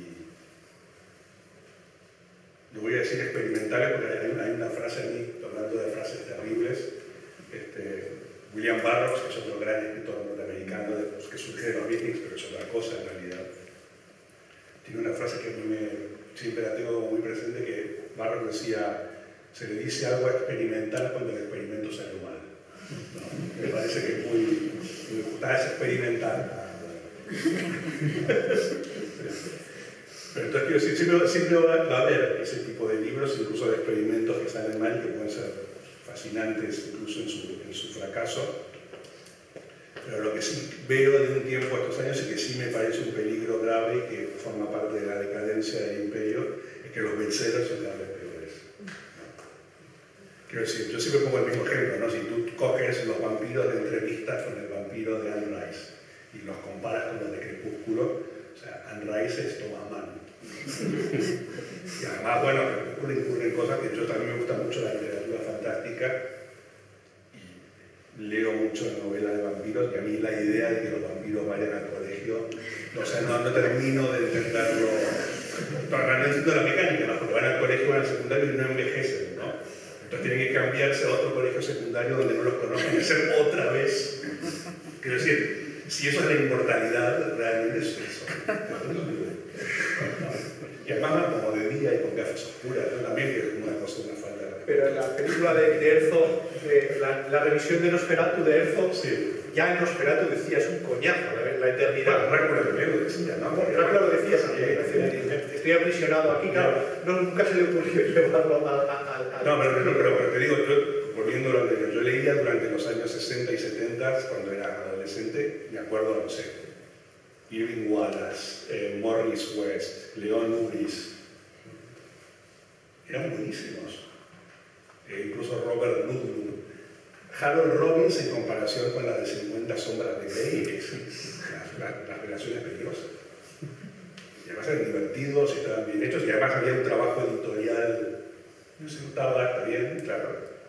lo voy a decir experimentales porque hay una frase a mí, hablando de frases terribles, William Burroughs, que es otro gran escritor norteamericano que surge de los Beatles, pero es otra cosa en realidad. Tiene una frase que a mí siempre la tengo muy presente, que Burroughs decía, se le dice algo experimental cuando el experimento salió mal. ¿No? Me parece que es muy es experimental. Pero entonces quiero decir, siempre va a haber ese tipo de libros, incluso de experimentos que salen mal, que pueden ser fascinantes incluso en su fracaso. Pero lo que sí veo de un tiempo a estos años y que sí me parece un peligro grave y que forma parte de la decadencia del imperio, es que los bestsellers son cada vez peores. Quiero decir, yo siempre pongo el mismo ejemplo, ¿no? Si tú coges los vampiros de Entrevistas con el vampiro de Anne Rice y los comparas con los de Crepúsculo, o sea, Anne Rice es Thomas Mann. Y además, bueno, ocurren cosas que yo también me gusta mucho la literatura fantástica y leo mucho novelas de vampiros y a mí la idea de que los vampiros vayan al colegio, o sea, no termino de entenderlo, no entiendo la mecánica, ¿no? Porque van al colegio, van al secundario y no envejecen, ¿no? Entonces tienen que cambiarse a otro colegio secundario donde no los conozcan y hacer otra vez. Quiero decir, si eso es la inmortalidad, realmente es eso. Y además como de día y con gafas oscuras, ¿no? También que es una cosa, una falta. Pero en la película de Herzog, la revisión de Nosferatu de Herzog, sí. Ya en Nosferatu decía, es un coñazo, la eternidad. Bueno, Drácula también lo decía, ¿no? Drácula lo decía también. Estoy aprisionado aquí, claro. Nunca se le ocurrió llevarlo a... No, pero te digo, yo, volviendo a lo anterior, yo leía durante los años 60 y 70, cuando era adolescente, me acuerdo, no sé, Irving Wallace, Morris West, Leon Uris, eran buenísimos. Incluso Robert Ludlum. Harold Robbins en comparación con la de 50 sombras de Grey, las relaciones peligrosas. Y además eran divertidos y estaban bien hechos y además había un trabajo editorial, no se notaba, está bien, claro.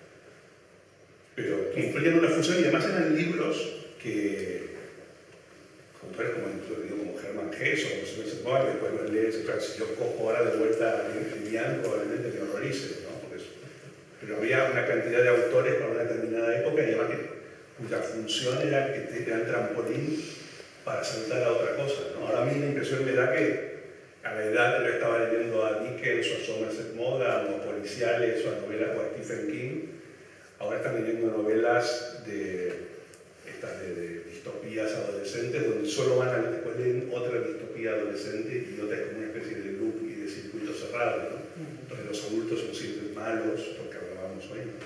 Pero cumplían una función y además eran libros que autores como Hermann Hesse o José Luis Boy, después los lees, si yo cojo ahora de vuelta a Lian, probablemente me horrorice, ¿no? Pero había una cantidad de autores para una determinada época y además cuya función era que te dan trampolín para saltar a otra cosa, ¿no? Ahora a mí la impresión me da que a la edad que yo estaba leyendo a Dickens o a Somerset Maugham o a policiales o a novelas o a Stephen King, ahora están leyendo novelas de distopías adolescentes donde solo van a después leen otra distopía adolescente y otra es como una especie de loop y de circuito cerrado, ¿no? Donde los adultos son siempre malos, porque hablábamos hoy, ¿no?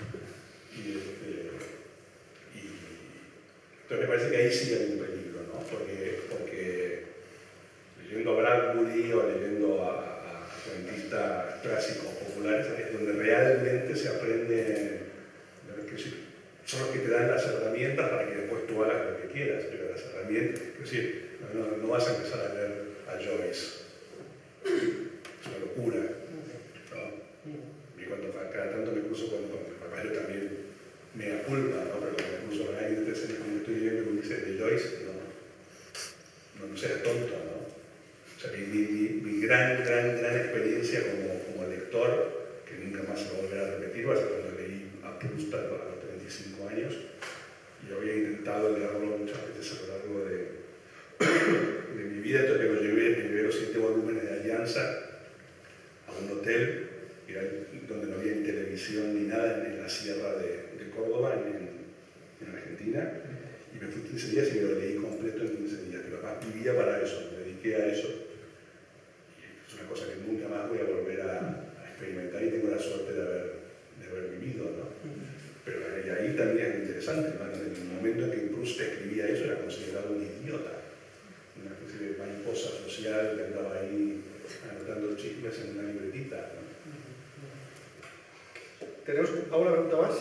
Entonces me parece que ahí sí hay un peligro, ¿no? Porque leyendo a Bradbury o leyendo a cuentistas clásicos populares es donde realmente se aprende, son los que te dan las herramientas para que después tú hagas lo que quieras, pero las herramientas, es decir, no vas a empezar a leer a Joyce, es una locura, ¿no? Y cuando cada tanto me cruzo con papá, yo también me da culpa, ¿no? Pero cuando me cruzo con alguien de escenas cuando estoy leyendo Ulises de Joyce, no seas tonto, ¿no? O sea, mi gran experiencia como lector, que nunca más se va a volver a repetir, va a ser cuando leí a Proust a los 35 años. Yo había intentado leerlo muchas veces a lo largo de mi vida, entonces me llevé los 7 volúmenes de Alianza a un hotel, donde no había ni televisión ni nada en la sierra de Córdoba, en Argentina, y me fui 15 días y me lo leí completo en 15 días, pero además vivía para eso, me dediqué a eso. Y es una cosa que nunca más voy a volver a experimentar y tengo la suerte de haber vivido, ¿no? Pero y ahí también es interesante, ¿no? En el momento en que Proust escribía eso era considerado un idiota, una especie de mariposa social que andaba ahí anotando chismes en una libretita, ¿no? ¿Tenemos alguna pregunta más?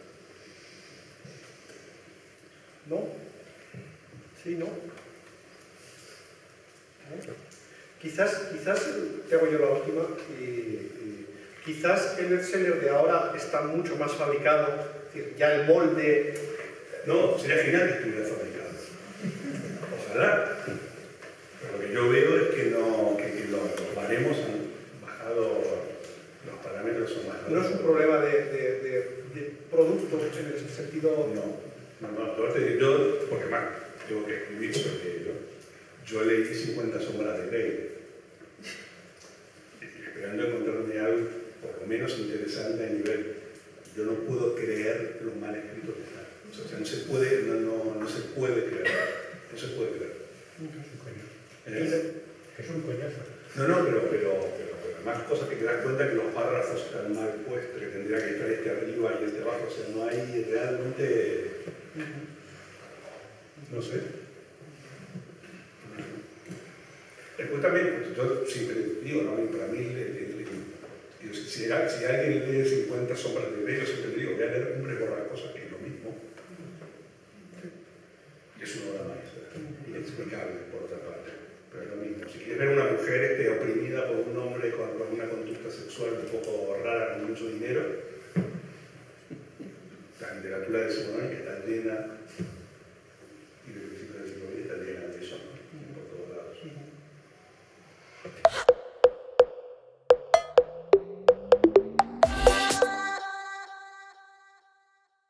¿No? ¿Sí, no? Quizás te hago yo la última, y quizás el bestseller de ahora está mucho más fabricado, es decir, ya el molde... No, sería genial que estuviera fabricado. Ojalá. Pero lo que yo veo es que los baremos han bajado, los parámetros son bajados. No es un problema de productos en ese sentido... Yo, porque más, tengo que escribir sobre ello. Yo leí 50 sombras de Grey, esperando encontrarme algo por lo menos interesante a nivel. Yo no puedo creer lo mal escrito que está. O sea, no se puede, no se puede creer. No se puede creer. Es un coñazo. No, pero más cosas que te das cuenta que los párrafos están mal puestos, que tendría que estar este arriba y este abajo. O sea, no hay realmente... No sé. Después también, yo siempre digo, ¿no? Y para mí, si alguien lee 50 sombras de Grey, yo siempre digo, voy a leer Hombre Borrascosa, que es lo mismo. Y es una obra maestra, inexplicable por otra parte, pero es lo mismo. Si quieres ver una mujer oprimida por un hombre con una conducta sexual un poco rara, con mucho dinero, la literatura de Simone, que está llena